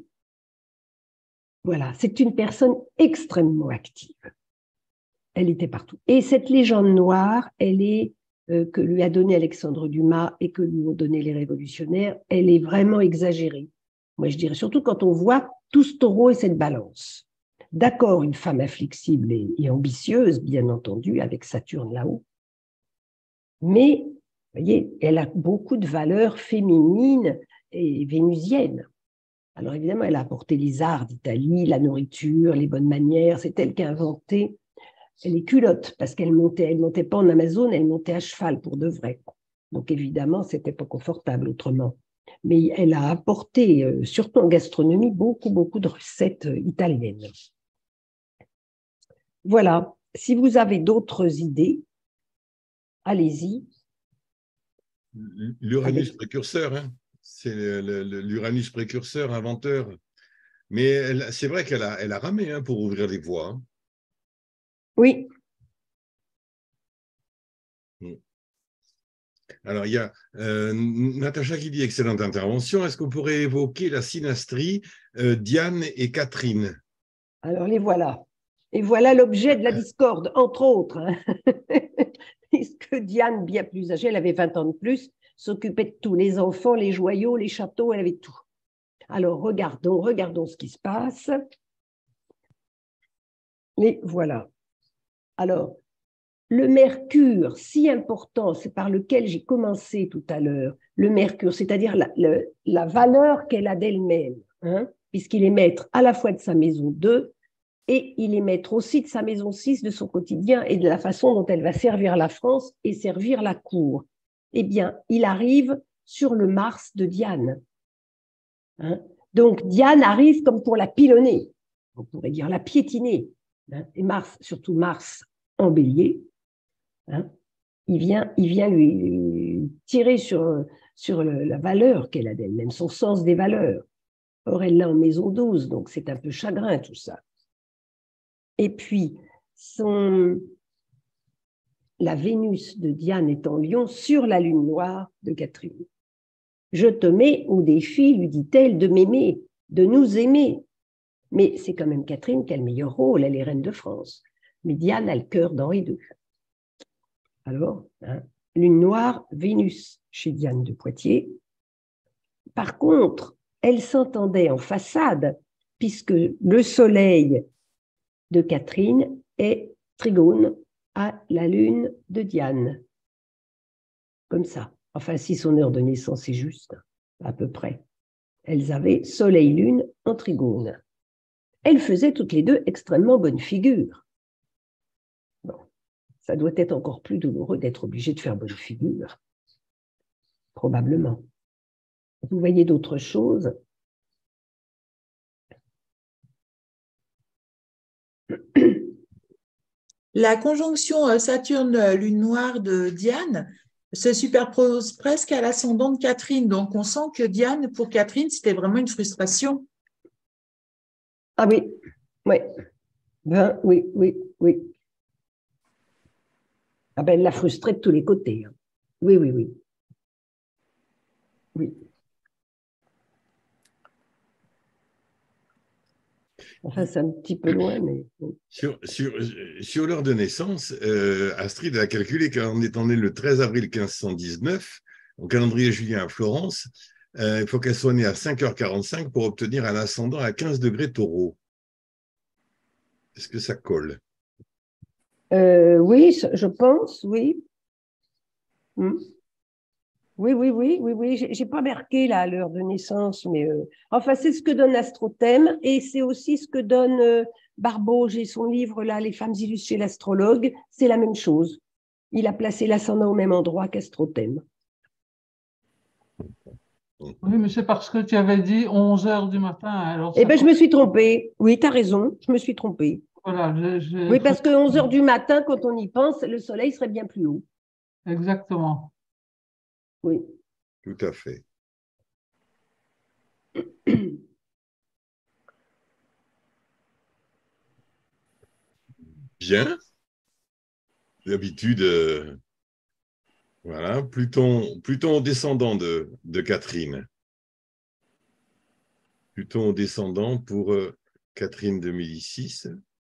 Voilà, c'est une personne extrêmement active. Elle était partout. Et cette légende noire, elle est que lui a donné Alexandre Dumas et que lui ont donné les révolutionnaires, elle est vraiment exagérée. Moi, je dirais surtout quand on voit tout ce taureau et cette balance. D'accord, une femme inflexible et ambitieuse, bien entendu, avec Saturne là-haut, mais, vous voyez, elle a beaucoup de valeurs féminines et vénusiennes. Alors évidemment, elle a apporté les arts d'Italie, la nourriture, les bonnes manières, c'est elle qui a inventé les culottes, parce qu'elle montait pas en Amazon, elle montait à cheval pour de vrai. Donc évidemment, c'était pas confortable autrement. Mais elle a apporté, surtout en gastronomie, beaucoup de recettes italiennes. Voilà. Si vous avez d'autres idées, allez-y. L'Uranus précurseur, hein. C'est l'Uranus précurseur, inventeur. Mais c'est vrai qu'elle a ramé hein, pour ouvrir les voies. Hein. Oui. Alors, il y a Natacha qui dit excellente intervention. Est-ce qu'on pourrait évoquer la synastrie Diane et Catherine? Alors, les voilà. Et voilà l'objet de la discorde, entre autres. Hein. Puisque Diane, bien plus âgée, elle avait 20 ans de plus, s'occupait de tous les enfants, les joyaux, les châteaux, elle avait tout. Alors, regardons ce qui se passe. Les voilà. Alors, le mercure, si important, c'est par lequel j'ai commencé tout à l'heure, le mercure, c'est-à-dire la valeur qu'elle a d'elle-même, hein, puisqu'il est maître à la fois de sa maison 2 et il est maître aussi de sa maison 6, de son quotidien et de la façon dont elle va servir la France et servir la cour. Eh bien, il arrive sur le Mars de Diane. Hein. Donc, Diane arrive comme pour la pilonner, on pourrait dire la piétiner. Hein. Et Mars, surtout Mars en bélier, hein, il vient lui tirer sur la valeur qu'elle a d'elle-même, son sens des valeurs. Or, elle l'a en maison 12, donc c'est un peu chagrin tout ça. Et puis, la Vénus de Diane est en Lion sur la lune noire de Catherine. Je te mets au défi, lui dit-elle, de m'aimer, de nous aimer. Mais c'est quand même Catherine qui a le meilleur rôle, elle est reine de France. Mais Diane a le cœur d'Henri II. Alors, hein, lune noire, Vénus chez Diane de Poitiers. Par contre, elle s'entendait en façade, puisque le soleil de Catherine est trigone à la lune de Diane. Comme ça. Enfin, si son heure de naissance est juste, à peu près. Elles avaient soleil-lune en trigone. Elles faisaient toutes les deux extrêmement bonne figure. Bon, ça doit être encore plus douloureux d'être obligé de faire bonne figure. Probablement. Vous voyez d'autres choses? La conjonction Saturne-Lune noire de Diane se superpose presque à l'ascendant de Catherine. Donc, on sent que Diane, pour Catherine, c'était vraiment une frustration. Ah oui, oui. Ben, oui. Ah ben, elle l'a frustrée de tous les côtés. Hein. Oui. Oui. Enfin, c'est un petit peu loin, mais… Sur l'heure de naissance, Astrid a calculé qu'en étant née le 13 avril 1519, au calendrier julien à Florence, il faut qu'elle soit née à 5h45 pour obtenir un ascendant à 15 degrés taureau. Est-ce que ça colle? Oui, je pense, oui. Oui, oui, oui, oui, oui. J'ai pas marqué là l'heure de naissance, mais enfin, c'est ce que donne Astrothème et c'est aussi ce que donne Barbeau. J'ai son livre là, Les femmes illustrées l'astrologue. C'est la même chose. Il a placé l'ascendant au même endroit qu'Astrothème. Oui, mais c'est parce que tu avais dit 11 heures du matin. Alors Eh bien, je me suis trompée. Oui, tu as raison, je me suis trompée. Voilà, Oui, parce que 11 heures du matin, quand on y pense, le soleil serait bien plus haut. Exactement. Oui. Tout à fait. Bien. D'habitude, voilà, Pluton descendant de Catherine. Pluton descendant pour Catherine de Médicis.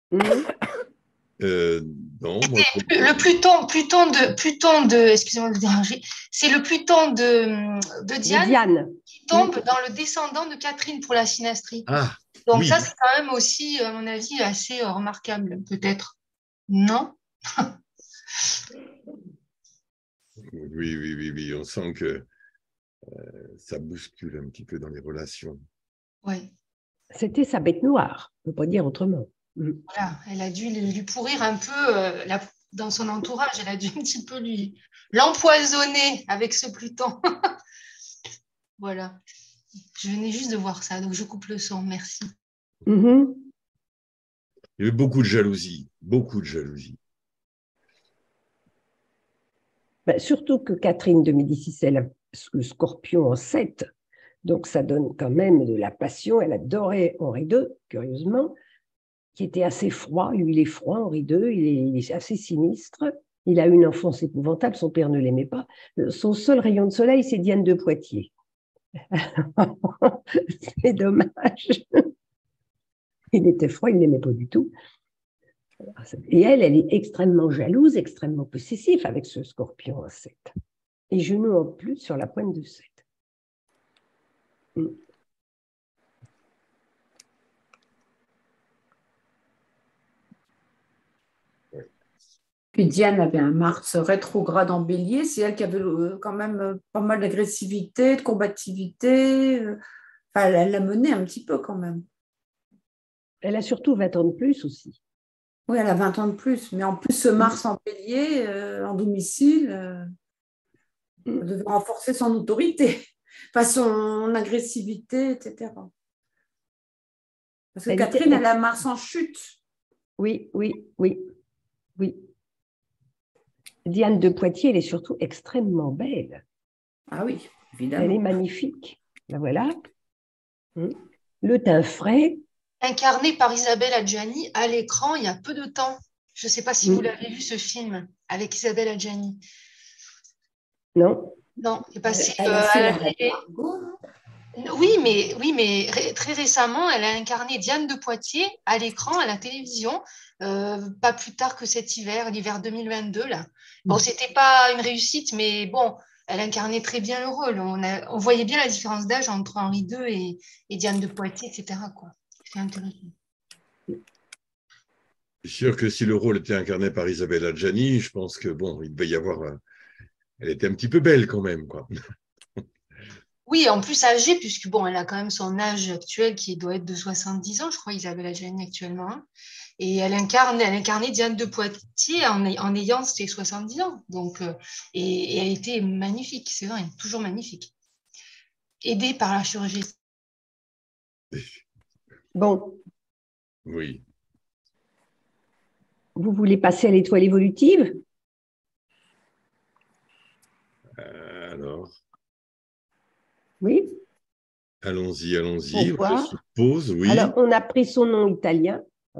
Non, moi, Le Pluton de, excusez-moi de vous déranger, c'est le Pluton de Diane qui tombe dans le descendant de Catherine pour la synastrie. Ah, Donc oui. ça, c'est quand même aussi, à mon avis, assez remarquable, peut-être. Non? Oui, oui, oui, oui. On sent que ça bouscule un petit peu dans les relations. Oui. C'était sa bête noire, on ne peut pas dire autrement. Voilà, elle a dû lui pourrir un peu dans son entourage, elle a dû un petit peu l'empoisonner avec ce Pluton. Voilà. Je venais juste de voir ça, donc je coupe le son, merci. Il y avait beaucoup de jalousie, beaucoup de jalousie. Ben, surtout que Catherine de Médicis, elle a le Scorpion en 7, donc ça donne quand même de la passion. Elle adorait Henri II, curieusement, qui était assez froid. Lui, il est froid, Henri II, il est assez sinistre. Il a eu une enfance épouvantable, son père ne l'aimait pas. Son seul rayon de soleil, c'est Diane de Poitiers. C'est dommage. Il était froid, il ne l'aimait pas du tout. Et elle est extrêmement jalouse, extrêmement possessive avec ce Scorpion en 7. Et genoux en plus sur la pointe de 7. Puis Diane avait un Mars rétrograde en Bélier, c'est elle qui avait quand même pas mal d'agressivité, de combativité. Enfin, elle l'a menée un petit peu quand même. Elle a surtout 20 ans de plus aussi. Oui, elle a 20 ans de plus. Mais en plus, ce Mars en Bélier, en domicile, elle devait renforcer son autorité, enfin, son agressivité, etc. Parce que Catherine, elle a Mars en chute. Oui, oui, oui, oui. Diane de Poitiers, elle est surtout extrêmement belle. Ah oui, évidemment. Elle est magnifique. La voilà. Le teint frais. Incarnée par Isabelle Adjani à l'écran il y a peu de temps. Je ne sais pas si vous l'avez vu, ce film, avec Isabelle Adjani. Non. Non, c'est passé. Oui, mais très récemment, elle a incarné Diane de Poitiers à l'écran, à la télévision, pas plus tard que cet hiver, l'hiver 2022. Là. Bon, c'était pas une réussite, mais bon, elle incarnait très bien le rôle. On voyait bien la différence d'âge entre Henri II et Diane de Poitiers, etc. C'était intéressant. Je suis sûr que si le rôle était incarné par Isabelle Adjani, je pense que bon, il devait y avoir. Elle était un petit peu belle quand même, quoi. Oui, en plus âgée, puisque bon, elle a quand même son âge actuel qui doit être de 70 ans, je crois, Isabelle Adjani actuellement. Hein. Et elle incarnait Diane de Poitiers en ayant ses 70 ans. Donc, et elle était magnifique, c'est vrai, toujours magnifique. Aidée par la chirurgie. Bon. Oui. Vous voulez passer à l'étoile évolutive? Alors. Oui. Allons-y, allons-y. On suppose, oui. Alors, on a pris son nom italien.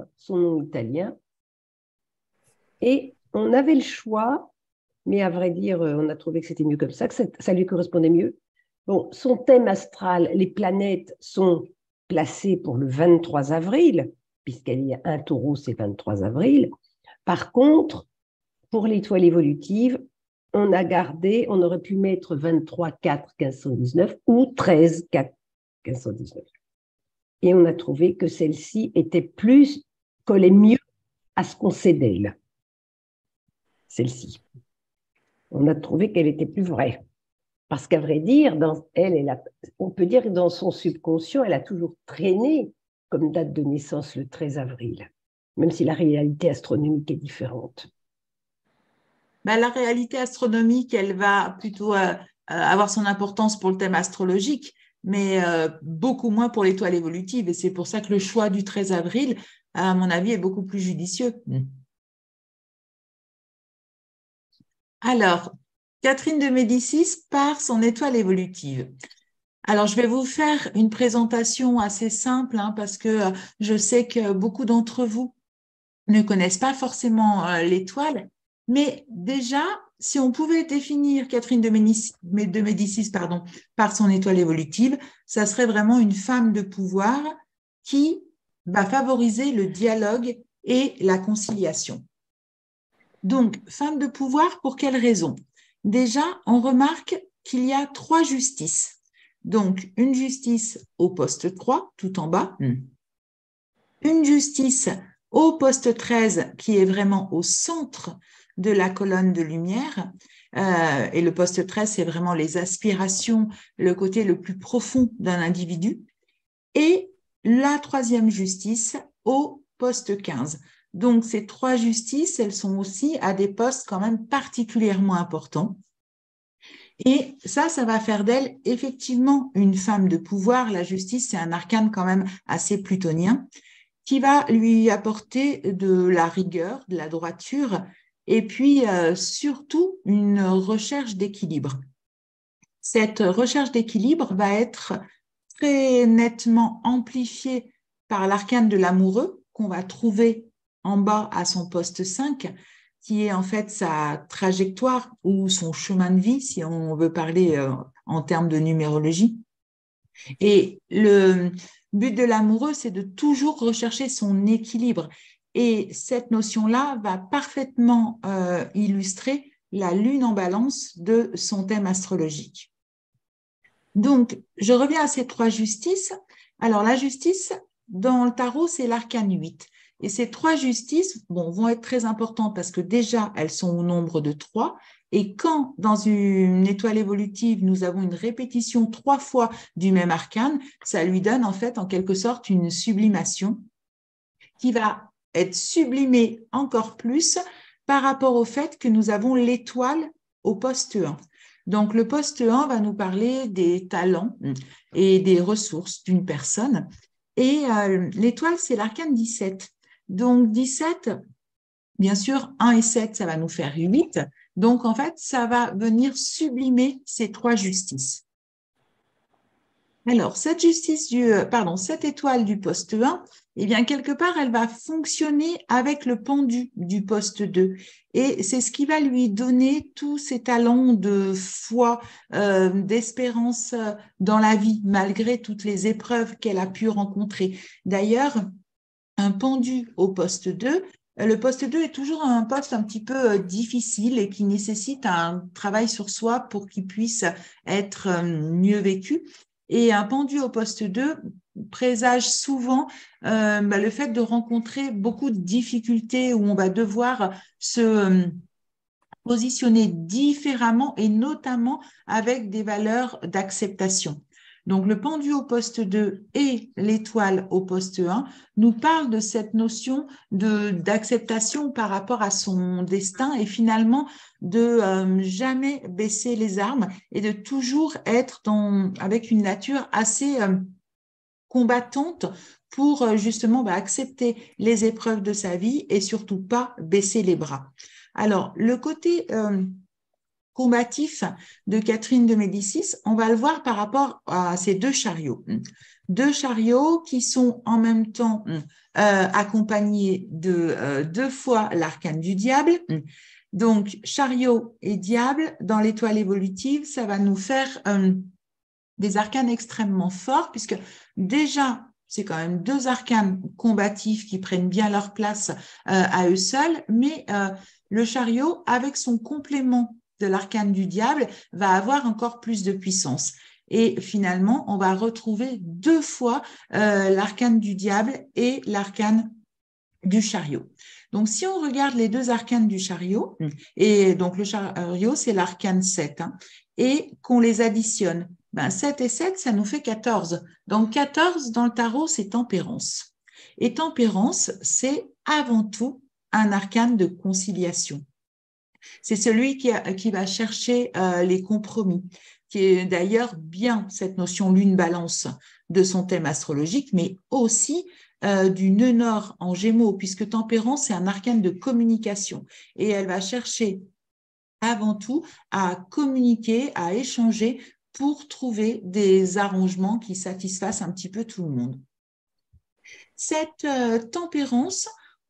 Et on avait le choix, mais à vrai dire, on a trouvé que c'était mieux comme ça, que ça lui correspondait mieux. Bon, son thème astral, les planètes sont placées pour le 23 avril, puisqu'elle y a un taureau, c'est 23 avril. Par contre, pour l'étoile évolutive, on a gardé, on aurait pu mettre 23-4-1519 ou 13-4-1519. Et on a trouvé que celle-ci était plus, collait mieux à ce qu'on sait d'elle. Celle-ci. On a trouvé qu'elle était plus vraie. Parce qu'à vrai dire, on peut dire que dans son subconscient, elle a toujours traîné comme date de naissance le 13 avril, même si la réalité astronomique est différente. Ben, la réalité astronomique, elle va plutôt avoir son importance pour le thème astrologique, mais beaucoup moins pour l'étoile évolutive. Et c'est pour ça que le choix du 13 avril, à mon avis, est beaucoup plus judicieux. Alors, Catherine de Médicis par son étoile évolutive. Alors, je vais vous faire une présentation assez simple parce que je sais que beaucoup d'entre vous ne connaissent pas forcément l'étoile, mais déjà, si on pouvait définir Catherine de Médicis par son étoile évolutive, ça serait vraiment une femme de pouvoir qui va favoriser le dialogue et la conciliation. Donc, femme de pouvoir, pour quelles raisons? Déjà, on remarque qu'il y a 3 justices. Donc, une justice au poste 3, tout en bas. Une justice au poste 13, qui est vraiment au centre de la colonne de lumière. Et le poste 13, c'est vraiment les aspirations, le côté le plus profond d'un individu. Et la 3e justice au poste 15. Donc, ces 3 justices, elles sont aussi à des postes quand même particulièrement importants. Et ça va faire d'elle effectivement une femme de pouvoir. La justice, c'est un arcane quand même assez plutonien qui va lui apporter de la rigueur, de la droiture et puis surtout une recherche d'équilibre. Cette recherche d'équilibre va être très nettement amplifiée par l'arcane de l'amoureux qu'on va trouver en bas à son poste 5, qui est en fait sa trajectoire ou son chemin de vie, si on veut parler en termes de numérologie. Et le but de l'amoureux, c'est de toujours rechercher son équilibre. Et cette notion-là va parfaitement illustrer la lune en balance de son thème astrologique. Donc, je reviens à ces 3 justices. Alors, la justice, dans le tarot, c'est l'arcane 8. Et ces 3 justices vont être très importantes parce que déjà, elles sont au nombre de 3. Et quand, dans une étoile évolutive, nous avons une répétition 3 fois du même arcane, ça lui donne en fait, en quelque sorte, une sublimation qui va être sublimée encore plus par rapport au fait que nous avons l'étoile au poste 1. Donc, le poste 1 va nous parler des talents et des ressources d'une personne. Et l'étoile, c'est l'arcane 17. Donc, 17, bien sûr, 1 et 7, ça va nous faire 8. Donc, en fait, ça va venir sublimer ces 3 justices. Alors, cette étoile du poste 1, eh bien, quelque part, elle va fonctionner avec le pendu du poste 2. Et c'est ce qui va lui donner tous ces talents de foi, d'espérance dans la vie, malgré toutes les épreuves qu'elle a pu rencontrer. D'ailleurs, un pendu au poste 2, le poste 2 est toujours un poste un petit peu difficile et qui nécessite un travail sur soi pour qu'il puisse être mieux vécu. Et un pendu au poste 2 présage souvent le fait de rencontrer beaucoup de difficultés où on va devoir se positionner différemment et notamment avec des valeurs d'acceptation. Donc, le pendu au poste 2 et l'étoile au poste 1 nous parlent de cette notion d'acceptation par rapport à son destin et finalement de jamais baisser les armes et de toujours être avec une nature assez combattante pour justement accepter les épreuves de sa vie et surtout pas baisser les bras. Alors, le côté combatif de Catherine de Médicis, on va le voir par rapport à ces 2 chariots. 2 chariots qui sont en même temps accompagnés de 2 fois l'arcane du diable. Donc, chariot et diable, dans l'étoile évolutive, ça va nous faire des arcanes extrêmement forts, puisque déjà, c'est quand même 2 arcanes combatifs qui prennent bien leur place à eux seuls, mais le chariot, avec son complément de l'arcane du diable, va avoir encore plus de puissance. Et finalement, on va retrouver 2 fois l'arcane du diable et l'arcane du chariot. Donc, si on regarde les 2 arcanes du chariot, et donc le chariot, c'est l'arcane 7, hein, et qu'on les additionne, 7 et 7, ça nous fait 14. Donc, 14 dans le tarot, c'est tempérance. Et tempérance, c'est avant tout un arcane de conciliation. C'est celui qui va chercher les compromis, qui est d'ailleurs bien cette notion lune-balance de son thème astrologique, mais aussi du nœud nord en Gémeaux, puisque tempérance, c'est un arcane de communication. Et elle va chercher avant tout à communiquer, à échanger pour trouver des arrangements qui satisfassent un petit peu tout le monde. Cette tempérance,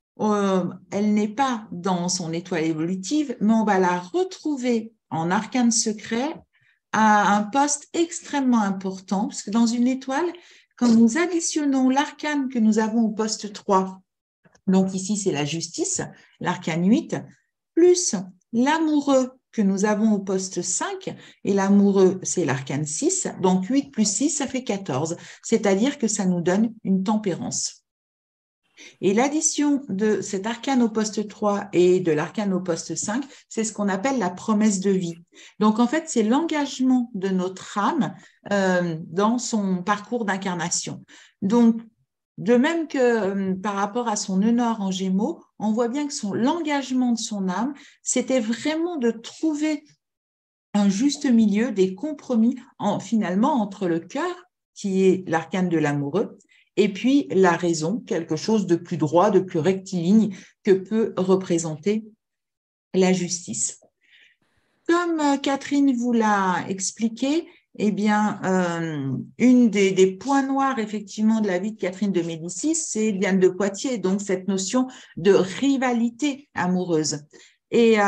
elle n'est pas dans son étoile évolutive, mais on va la retrouver en arcane secret à un poste extrêmement important, parce que dans une étoile, quand nous additionnons l'arcane que nous avons au poste 3, donc ici c'est la justice, l'arcane 8, plus l'amoureux que nous avons au poste 5, et l'amoureux c'est l'arcane 6, donc 8 plus 6, ça fait 14, c'est-à-dire que ça nous donne une tempérance. Et l'addition de cet arcane au poste 3 et de l'arcane au poste 5, c'est ce qu'on appelle la promesse de vie. Donc, en fait, c'est l'engagement de notre âme dans son parcours d'incarnation. Donc, de même que par rapport à son nœud nord en Gémeaux, on voit bien que l'engagement de son âme, c'était vraiment de trouver un juste milieu, des compromis finalement entre le cœur, qui est l'arcane de l'amoureux, et puis la raison, quelque chose de plus droit, de plus rectiligne que peut représenter la justice. Comme Catherine vous l'a expliqué, eh bien, une des points noirs effectivement de la vie de Catherine de Médicis, c'est Diane de Poitiers, donc cette notion de rivalité amoureuse. Et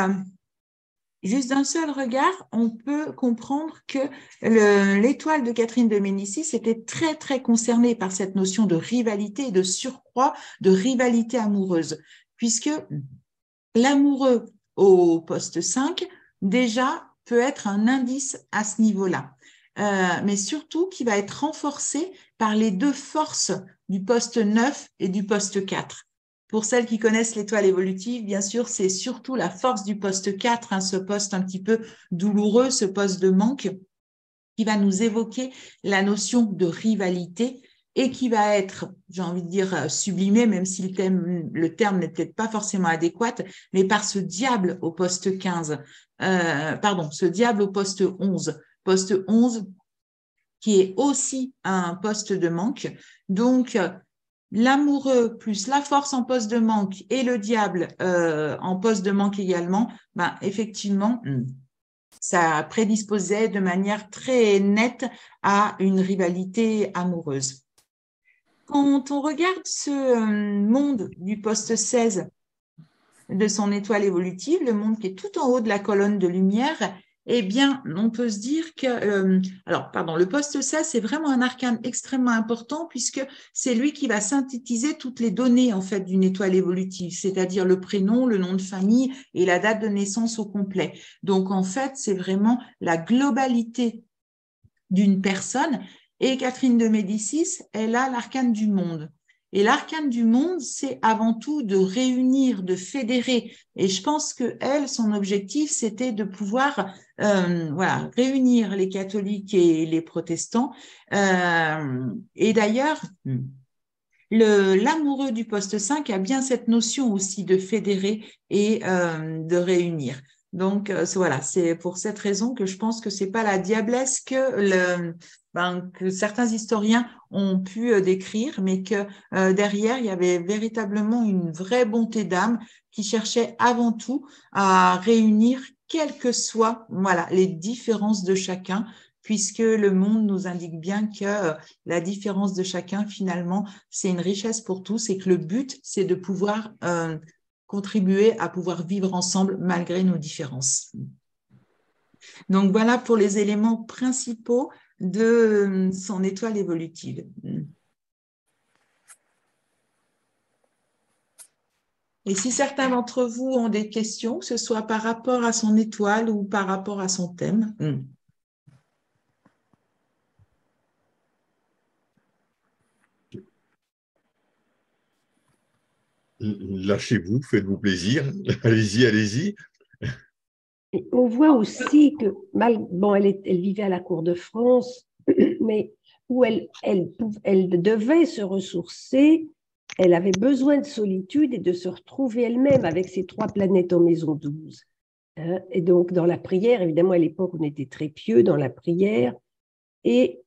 juste d'un seul regard, on peut comprendre que l'étoile de Catherine de Médicis était très, très concernée par cette notion de rivalité et de surcroît de rivalité amoureuse, puisque l'amoureux au poste 5, déjà, peut être un indice à ce niveau-là, mais surtout qui va être renforcé par les 2 forces du poste 9 et du poste 4. Pour celles qui connaissent l'étoile évolutive, bien sûr, c'est surtout la force du poste 4, hein, ce poste un petit peu douloureux, ce poste de manque, qui va nous évoquer la notion de rivalité et qui va être, j'ai envie de dire, sublimé, même si le terme n'est peut-être pas forcément adéquat, mais par ce diable au poste 15, ce diable au poste 11. Poste 11 qui est aussi un poste de manque. Donc, l'amoureux plus la force en poste de manque et le diable en poste de manque également, effectivement, ça prédisposait de manière très nette à une rivalité amoureuse. Quand on regarde ce monde du poste 16 de son étoile évolutive, le monde qui est tout en haut de la colonne de lumière, eh bien, on peut se dire que, le poste 16, c'est vraiment un arcane extrêmement important puisque c'est lui qui va synthétiser toutes les données, en fait, d'une étoile évolutive, c'est-à-dire le prénom, le nom de famille et la date de naissance au complet. Donc, en fait, c'est vraiment la globalité d'une personne. Et Catherine de Médicis, elle a l'arcane du monde. Et l'arcane du monde, c'est avant tout de réunir, de fédérer. Et je pense que elle, son objectif, c'était de pouvoir réunir les catholiques et les protestants. Et d'ailleurs, l'amoureux du poste 5 a bien cette notion aussi de fédérer et de réunir. Donc, c'est pour cette raison que je pense que c'est pas la diablesse que certains historiens ont pu décrire, mais que derrière, il y avait véritablement une vraie bonté d'âme qui cherchait avant tout à réunir quelles que soient les différences de chacun, puisque le monde nous indique bien que la différence de chacun, finalement, c'est une richesse pour tous et que le but, c'est de pouvoir contribuer à pouvoir vivre ensemble malgré nos différences. Donc, voilà pour les éléments principaux de son étoile évolutive. Et si certains d'entre vous ont des questions, que ce soit par rapport à son étoile ou par rapport à son thème. Lâchez-vous, faites-vous plaisir. Allez-y, allez-y. Et on voit aussi que, bon, elle vivait à la cour de France, mais où elle devait se ressourcer, elle avait besoin de solitude et de se retrouver elle-même avec ses 3 planètes en maison 12. Hein. Et donc, dans la prière, évidemment, à l'époque, on était très pieux dans la prière. Et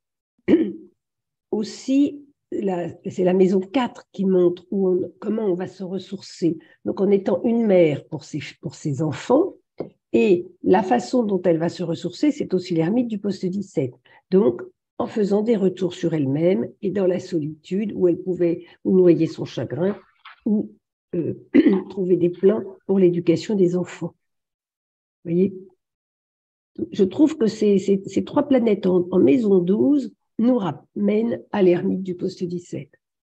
aussi, c'est la maison 4 qui montre comment on va se ressourcer. Donc, en étant une mère pour ses enfants, et la façon dont elle va se ressourcer, c'est aussi l'ermite du poste 17. Donc, en faisant des retours sur elle-même et dans la solitude où elle pouvait ou noyer son chagrin ou trouver des plans pour l'éducation des enfants. Vous voyez ? Je trouve que ces 3 planètes en maison 12 nous ramènent à l'ermite du poste 17.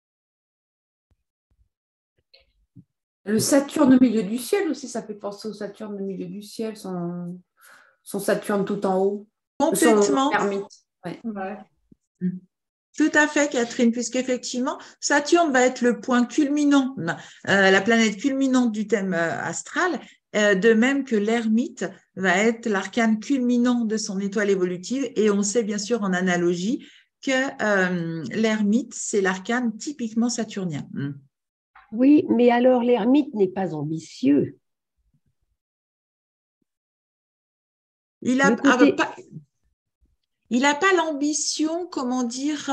Le Saturne au milieu du ciel aussi, ça fait penser au Saturne au milieu du ciel, son Saturne tout en haut. Complètement. Son ermite. Ouais. Tout à fait, Catherine, puisqu'effectivement, Saturne va être le point culminant, la planète culminante du thème astral, de même que l'ermite va être l'arcane culminant de son étoile évolutive. Et on sait bien sûr en analogie que l'ermite, c'est l'arcane typiquement saturnien. Oui, mais alors l'ermite n'est pas ambitieux. Il n'a pas l'ambition, comment dire,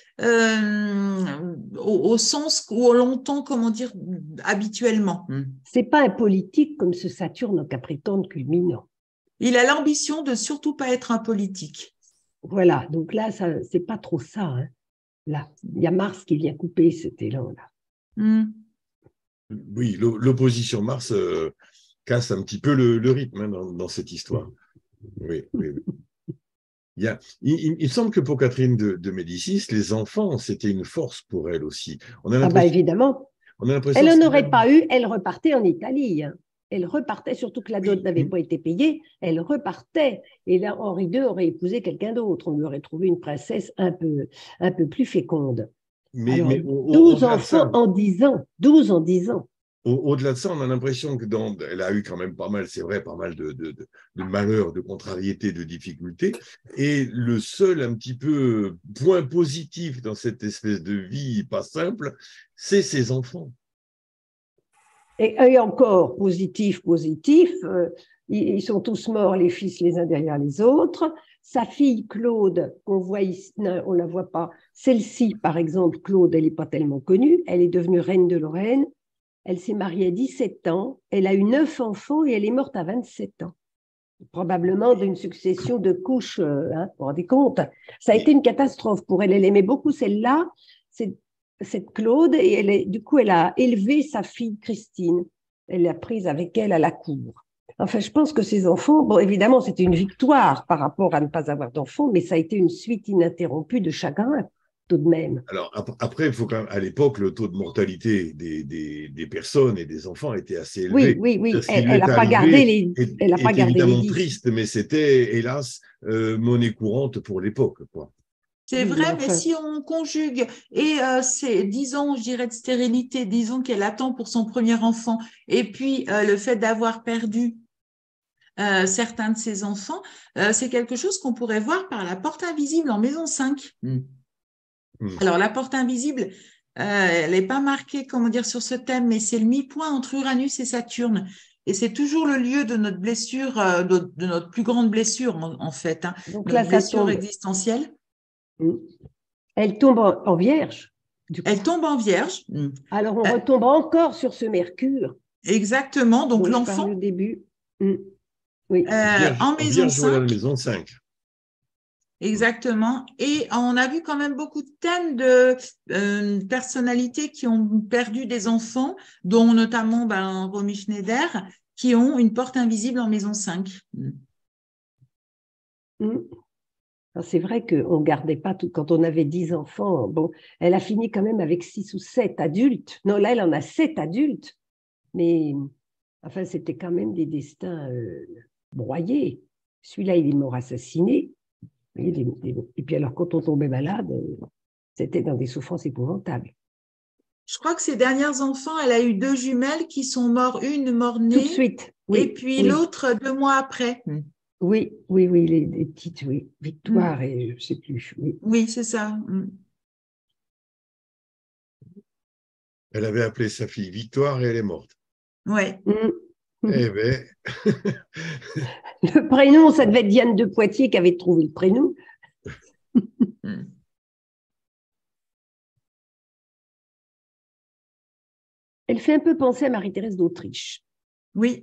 au sens où on l'entend, comment dire, habituellement. C'est pas un politique comme ce Saturne en Capricorne culminant. Il a l'ambition de surtout pas être un politique. Voilà, donc là, c'est pas trop ça. Hein. Là, il y a Mars qui vient couper cet élan-là. Oui, l'opposition Mars casse un petit peu le rythme hein, dans cette histoire. Oui. Il semble que pour Catherine de Médicis, les enfants, c'était une force pour elle aussi. Évidemment. Elle n'en aurait pas eu, elle repartait en Italie. Hein. Elle repartait, surtout que la dot n'avait pas été payée, elle repartait. Et là, Henri II aurait épousé quelqu'un d'autre. On lui aurait trouvé une princesse un peu plus féconde. Mais 12 enfants en 10 ans. 12 en 10 ans. Au-delà de ça, on a l'impression qu'elle a eu quand même pas mal, c'est vrai, pas mal de malheurs, de contrariétés, de difficultés. Et le seul un petit peu point positif dans cette espèce de vie pas simple, c'est ses enfants. Et encore, positif, ils sont tous morts, les fils les uns derrière les autres. Sa fille Claude, qu'on voit ici, non, on ne la voit pas. Celle-ci, par exemple, Claude, elle n'est pas tellement connue. Elle est devenue reine de Lorraine. Elle s'est mariée à 17 ans. Elle a eu 9 enfants et elle est morte à 27 ans. Probablement d'une succession de couches, vous vous rendez compte. Ça a été une catastrophe pour elle. Elle aimait beaucoup celle-là, cette Claude, et du coup, elle a élevé sa fille Christine. Elle l'a prise avec elle à la cour. Enfin, je pense que ces enfants, bon, évidemment, c'était une victoire par rapport à ne pas avoir d'enfants, mais ça a été une suite ininterrompue de chagrin, tout de même. Alors, après, il faut quand même, à l'époque, le taux de mortalité des personnes et des enfants était assez élevé. Oui. Elle n'a pas gardé les. Elle n'a pas gardé évidemment les 10. triste, mais c'était, hélas, monnaie courante pour l'époque, quoi. C'est vrai, mais si on conjugue, et c'est 10 ans, je dirais, de stérilité, 10 ans qu'elle attend pour son premier enfant, et puis le fait d'avoir perdu certains de ses enfants, c'est quelque chose qu'on pourrait voir par la porte invisible en maison 5. Alors, la porte invisible, elle n'est pas marquée, comment dire, sur ce thème, mais c'est le mi-point entre Uranus et Saturne. Et c'est toujours le lieu de notre blessure, de notre plus grande blessure, en fait. Hein, donc là, notre blessure existentielle. Elle tombe en Vierge. Elle tombe en Vierge. Alors, on retombe encore sur ce Mercure. Exactement. Donc, l'enfant. Au début. Oui. En maison 5. Maison 5. Exactement. Et on a vu quand même beaucoup de thèmes de personnalités qui ont perdu des enfants, dont notamment Romy Schneider, qui ont une porte invisible en maison 5. C'est vrai qu'on ne gardait pas tout. Quand on avait 10 enfants, bon, elle a fini quand même avec 6 ou 7 adultes. Non, là, elle en a 7 adultes. Mais enfin, c'était quand même des destins broyés. Celui-là, il est mort assassiné. Et puis alors, quand on tombait malade, c'était dans des souffrances épouvantables. Je crois que ses derniers enfants, elle a eu 2 jumelles qui sont morts, une mort-née. Tout de suite. Oui, et puis oui. l'autre 2 mois après. Oui, les petites, oui. Victoire et je ne sais plus. Oui, oui c'est ça. Elle avait appelé sa fille Victoire et elle est morte. Oui. Eh bien. Le prénom, ça devait être Diane de Poitiers qui avait trouvé le prénom. Elle fait un peu penser à Marie-Thérèse d'Autriche. Oui.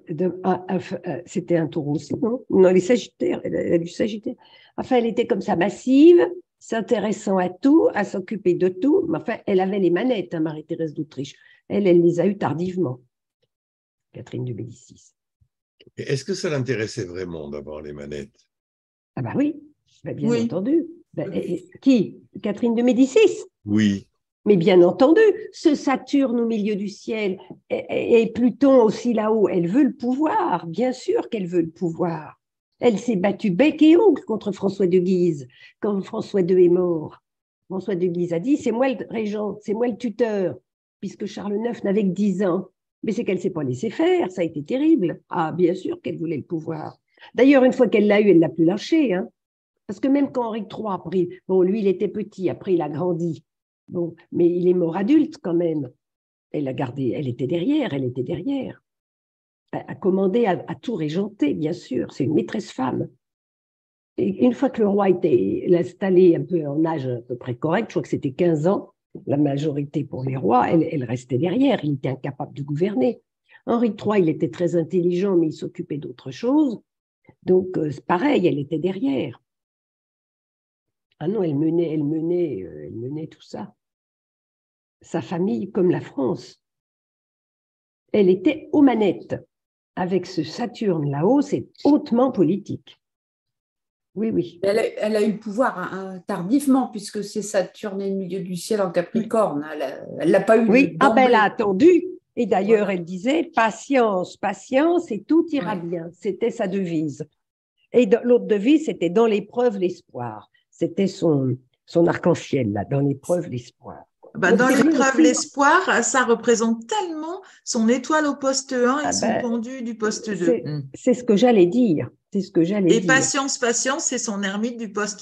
C'était un taureau aussi, non? Non, les Sagittaires, elle a du Sagittaire. Enfin, elle était comme ça, massive, s'intéressant à tout, à s'occuper de tout. Mais enfin, elle avait les manettes, hein, Marie-Thérèse d'Autriche. Elle les a eues tardivement, Catherine de Médicis. Est-ce que ça l'intéressait vraiment d'avoir les manettes? Ah bah oui, bien entendu. Qui? Catherine de Médicis? Oui. Mais bien entendu, ce Saturne au milieu du ciel et Pluton aussi là-haut, elle veut le pouvoir, bien sûr qu'elle veut le pouvoir. Elle s'est battue bec et ongle contre François de Guise quand François II est mort. François de Guise a dit, c'est moi le régent, c'est moi le tuteur, puisque Charles IX n'avait que 10 ans. Mais c'est qu'elle ne s'est pas laissée faire, ça a été terrible. Ah, bien sûr qu'elle voulait le pouvoir. D'ailleurs, une fois qu'elle l'a eu, elle ne l'a plus lâché. Hein. Parce que même quand Henri III a pris, bon, lui, il était petit, après il a grandi. Bon, mais il est mort adulte quand même. Elle a gardé, elle était derrière. Elle a commandé à tout régenter, bien sûr. C'est une maîtresse femme. Et une fois que le roi était installé un peu en âge à peu près correct, je crois que c'était 15 ans, la majorité pour les rois, elle restait derrière. Il était incapable de gouverner. Henri III, il était très intelligent, mais il s'occupait d'autre chose. Donc, c'est pareil, elle était derrière. Ah non, elle menait tout ça. Sa famille comme la France. Elle était aux manettes. Avec ce Saturne là-haut, c'est hautement politique. Oui, oui. Elle a eu le pouvoir tardivement, puisque c'est Saturne et le milieu du ciel en Capricorne. Elle l'a pas eu. Oui, elle a attendu. Et d'ailleurs, elle disait patience, patience, et tout ira bien. C'était sa devise. Et l'autre devise, c'était dans l'épreuve, l'espoir. C'était son arc-en-ciel, là, dans l'épreuve, l'espoir. Dans l'épreuve, l'espoir, ça représente tellement son étoile au poste 1 et son pendu du poste 2. C'est ce que j'allais dire. Et patience, patience, c'est son ermite du poste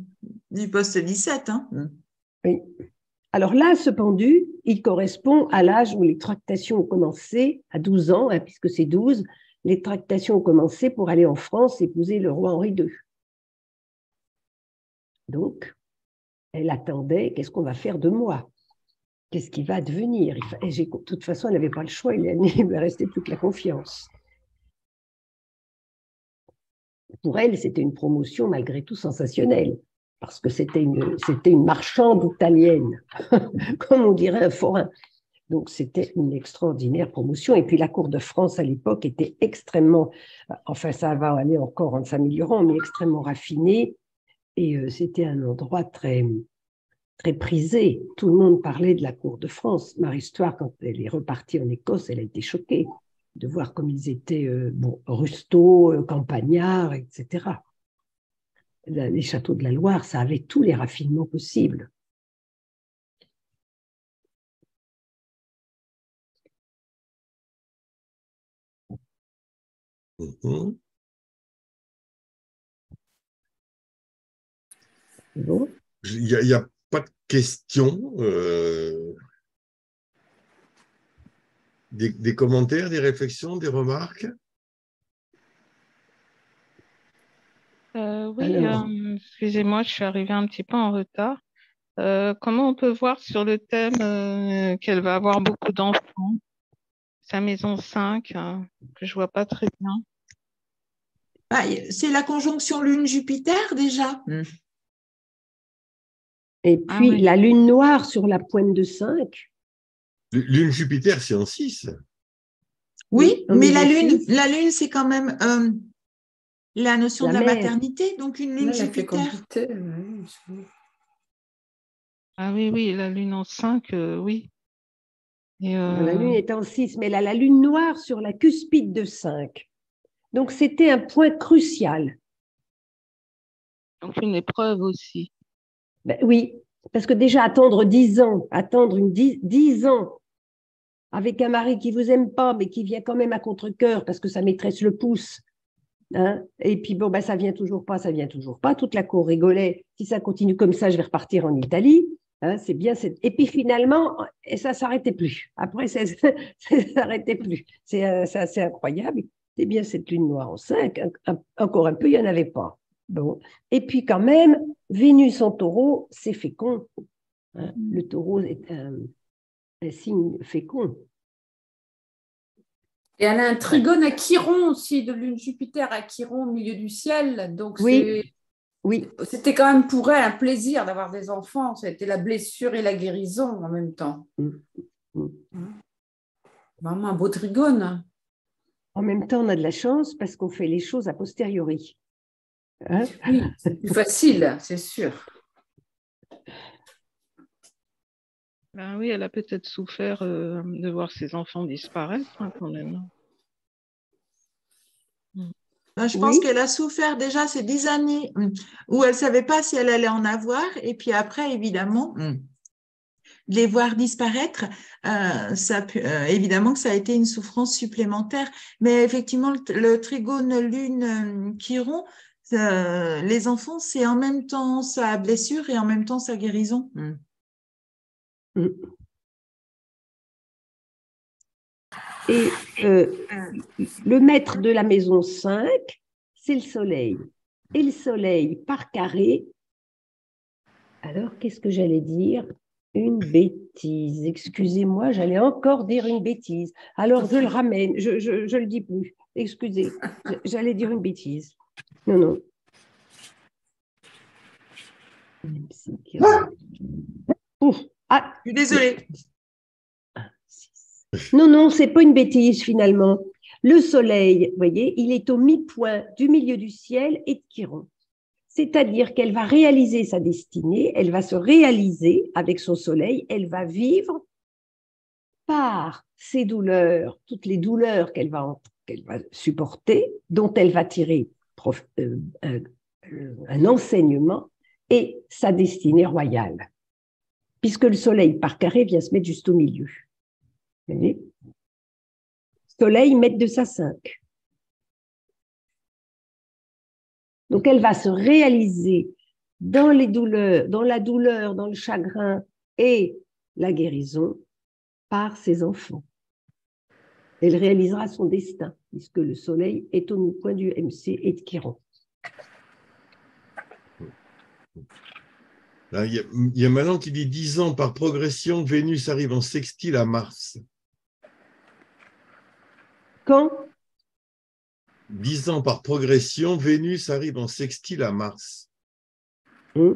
17. Hein. Oui. Alors là, ce pendu, il correspond à l'âge où les tractations ont commencé, à 12 ans, hein, puisque c'est 12, les tractations ont commencé pour aller en France épouser le roi Henri II. Donc, elle attendait, qu'est-ce qu'on va faire de moi? Qu'est-ce qui va devenir? Et de toute façon, elle n'avait pas le choix, il ne lui restait plus que la confiance. Pour elle, c'était une promotion malgré tout sensationnelle, parce que c'était une marchande italienne, comme on dirait un forain. Donc, c'était une extraordinaire promotion. Et puis, la cour de France, à l'époque, était extrêmement, enfin, ça va aller encore en s'améliorant, mais extrêmement raffinée. Et c'était un endroit très, très prisé. Tout le monde parlait de la cour de France. Marie Stuart, quand elle est repartie en Écosse, elle a été choquée de voir comme ils étaient rustaux, campagnards, etc. Les châteaux de la Loire, ça avait tous les raffinements possibles. Mm-hmm. Bon. Il n'y a pas de questions, des commentaires, des réflexions, des remarques? Oui, excusez-moi, je suis arrivée un petit peu en retard. Comment on peut voir sur le thème qu'elle va avoir beaucoup d'enfants? Sa maison 5, que je vois pas très bien. C'est la conjonction Lune-Jupiter déjà. Et puis, la lune noire sur la pointe de 5. Lune-Jupiter, c'est en 6. Oui, mais la lune, c'est quand même La notion La de la mère. maternité, donc une lune Là, la Jupiter. fécondité, oui, c'est- Ah oui, oui, la lune en 5, oui. Et La Lune est en 6, mais elle a la Lune noire sur la cuspide de 5. Donc, c'était un point crucial. donc une épreuve aussi. Ben oui, parce que déjà, attendre 10 ans, attendre 10 ans avec un mari qui ne vous aime pas, mais qui vient quand même à contre-cœur parce que sa maîtresse le pousse. Hein, et puis, bon, ben, ça vient toujours pas, ça vient toujours pas. Toute la cour rigolait. Si ça continue comme ça, je vais repartir en Italie. Hein, c'est bien. Et puis finalement, et ça ne s'arrêtait plus. Après, ça ne s'arrêtait plus. C'est assez incroyable. C'est bien cette lune noire en 5. Encore un peu, il n'y en avait pas. Bon. Et puis quand même, Vénus en taureau, c'est fécond. Hein, le taureau est un signe fécond. Et elle a un trigone à Chiron aussi, de lune Jupiter à Chiron au milieu du ciel. Donc, Oui, oui. c'était quand même pour elle un plaisir d'avoir des enfants. C'était la blessure et la guérison en même temps. Vraiment un beau trigone. En même temps, on a de la chance parce qu'on fait les choses a posteriori. Hein? Oui, c'est plus facile, c'est sûr. Ben oui, elle a peut-être souffert de voir ses enfants disparaître quand même. Je pense qu'elle a souffert déjà ces 10 années où elle ne savait pas si elle allait en avoir. Et puis après, évidemment, de les voir disparaître, évidemment que ça a été une souffrance supplémentaire. Mais effectivement, le trigone lune Chiron, les enfants, c'est en même temps sa blessure et en même temps sa guérison. Et le maître de la maison 5, c'est le soleil. Et le soleil par carré, alors qu'est-ce que j'allais dire? Une bêtise. Excusez-moi, j'allais encore dire une bêtise. Alors je le ramène, je le dis plus. Excusez, j'allais dire une bêtise. Non, non. Ouf. Ah, je suis désolée. Non, non, c'est pas une bêtise finalement. Le soleil, vous voyez, il est au mi-point du milieu du ciel et de Chiron. C'est-à-dire qu'elle va réaliser sa destinée, elle va se réaliser avec son soleil, elle va vivre par ses douleurs, toutes les douleurs qu'elle va supporter, dont elle va tirer un enseignement et sa destinée royale. Puisque le soleil par carré vient se mettre juste au milieu. Vous voyez ? Soleil, maître de sa 5. Donc, elle va se réaliser dans les douleurs, dans la douleur, dans le chagrin et la guérison par ses enfants. Elle réalisera son destin, puisque le soleil est au mi-point du MC et de Chiron. Il y a Manon qui dit 10 ans par progression, Vénus arrive en sextile à Mars. Quand 10 ans par progression, Vénus arrive en sextile à Mars. Je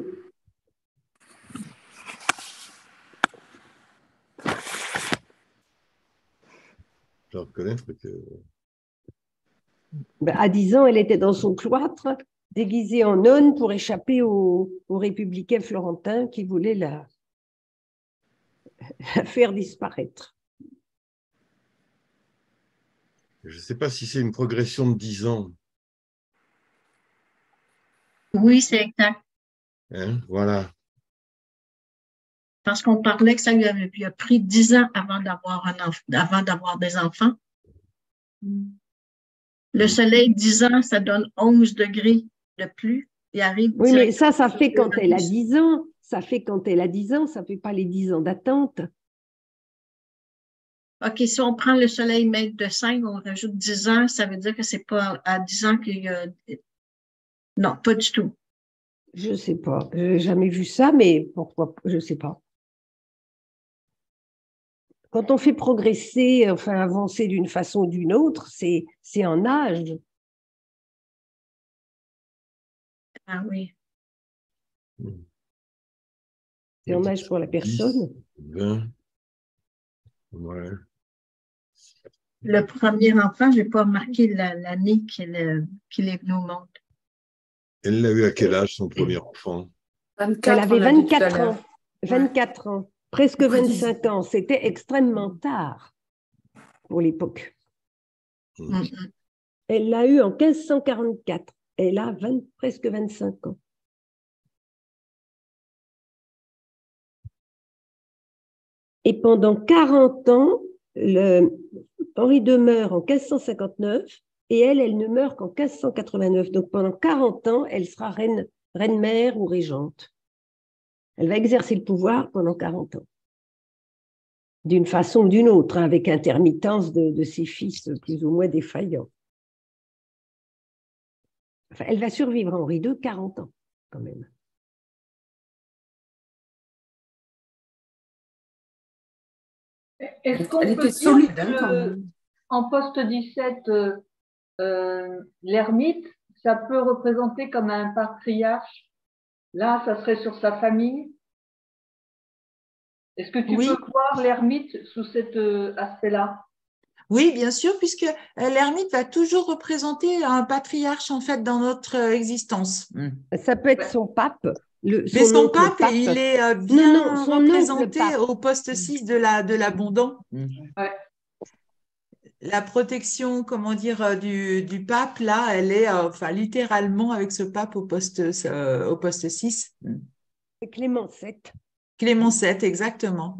dois reconnaître que... À 10 ans, elle était dans son cloître, déguisée en nonne pour échapper aux républicains florentins qui voulaient la faire disparaître. Je ne sais pas si c'est une progression de 10 ans. Oui, c'est exact. Hein, voilà. Parce qu'on parlait que ça lui a pris 10 ans avant d'avoir des enfants. Le soleil, 10 ans, ça donne 11 degrés de plus. Il arrive oui, mais ça fait quand elle a 10 ans. Ça fait quand elle a 10 ans, ça ne fait pas les 10 ans d'attente. OK, si on prend le soleil maître de 5, on rajoute 10 ans, ça veut dire que c'est pas à 10 ans qu'il y a... Non, pas du tout. Je ne sais pas. Je n'ai jamais vu ça, mais pourquoi? Je ne sais pas. Quand on fait progresser, enfin avancer d'une façon ou d'une autre, c'est en âge. Ah oui. C'est en âge pour la personne. 10, 20. Ouais. le premier enfant, je n'ai pas remarqué l'année qu'il est venu au monde. Elle l'a eu à quel âge, son premier enfant? 24, Elle avait on l'a dit tout à 24 l'heure. ans. 24 ans. Presque 25 ans. C'était extrêmement tard pour l'époque. Elle l'a eu en 1544. Elle a presque 25 ans. Et pendant 40 ans, Henri II meurt en 1559 et elle ne meurt qu'en 1589. Donc pendant 40 ans, elle sera reine-mère ou régente. Elle va exercer le pouvoir pendant 40 ans. D'une façon ou d'une autre, hein, avec intermittence de ses fils plus ou moins défaillants. Enfin, elle va survivre à Henri II 40 ans, quand même. Est-ce qu'on Elle peut était dire solide, que hein, quand même. en poste 17, l'ermite, ça peut représenter comme un patriarche? Là, ça serait sur sa famille. Est-ce que tu Oui. peux voir l'ermite sous cet aspect-là? Oui, bien sûr, puisque l'ermite va toujours représenter un patriarche en fait dans notre existence. Ça peut être son pape. Mais son oncle pape, il est bien son représenté oncle pape. au poste 6 de l'abondant. Ouais. La protection, comment dire, du pape, là, elle est enfin, littéralement avec ce pape au poste 6. C'est Clément VII. Clément VII, exactement.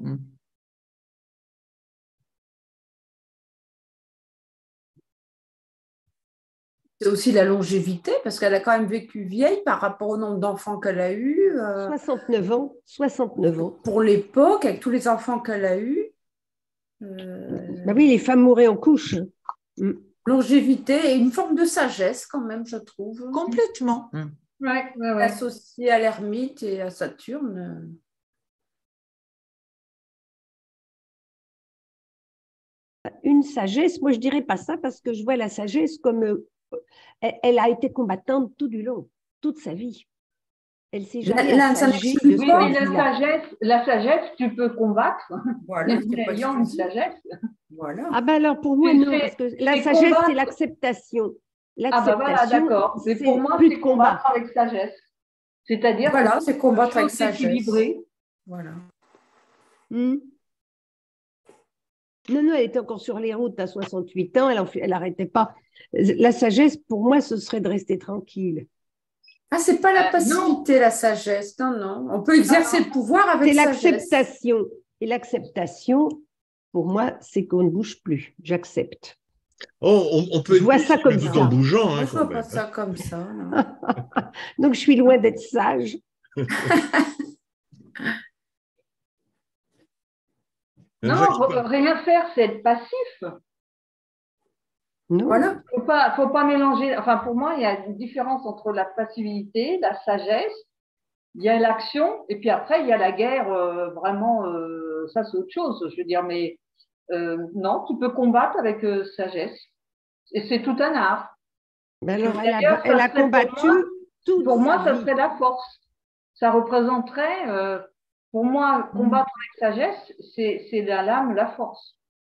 C'est aussi la longévité, parce qu'elle a quand même vécu vieille par rapport au nombre d'enfants qu'elle a eu. 69 ans. 69 ans. Pour l'époque, avec tous les enfants qu'elle a eus. Bah oui, les femmes mouraient en couche. Longévité et une forme de sagesse, quand même, je trouve. Complètement. Ouais. Associée à l'ermite et à Saturne. Une sagesse, moi je dirais pas ça parce que je vois la sagesse comme elle a été combattante tout du long, toute sa vie. Elle s'est jamais assagée de oui, mais la sagesse, tu peux combattre. Voilà, ayant une sagesse. Voilà. Ah ben alors pour moi non, parce que la sagesse c'est l'acceptation. Ah ben voilà, d'accord. Mais pour moi c'est combattre avec sagesse. C'est-à-dire voilà, c'est combattre avec sagesse. Équilibré. Voilà. Non, elle était encore sur les routes à 68 ans, elle n'arrêtait pas. La sagesse, pour moi, ce serait de rester tranquille. Ah, c'est pas la passivité, la sagesse. Non. On peut exercer le pouvoir avec sagesse. C'est l'acceptation. Et l'acceptation, pour moi, c'est qu'on ne bouge plus. J'accepte. Oh, on peut voir ça comme ça. Tout en bougeant. Moi, je vois pas ça comme ça. Non. Donc, je suis loin d'être sage. Non, rien faire, c'est être passif. Non. Voilà. Faut pas mélanger. Enfin, pour moi, il y a une différence entre la passivité, la sagesse, il y a l'action, et puis après, il y a la guerre. Vraiment, ça, c'est autre chose. Je veux dire, mais non, tu peux combattre avec sagesse. Et c'est tout un art. Ben alors, elle a combattu. Pour moi, ça serait la force. Ça représenterait. Pour moi, combattre avec sagesse, c'est la lame, la force.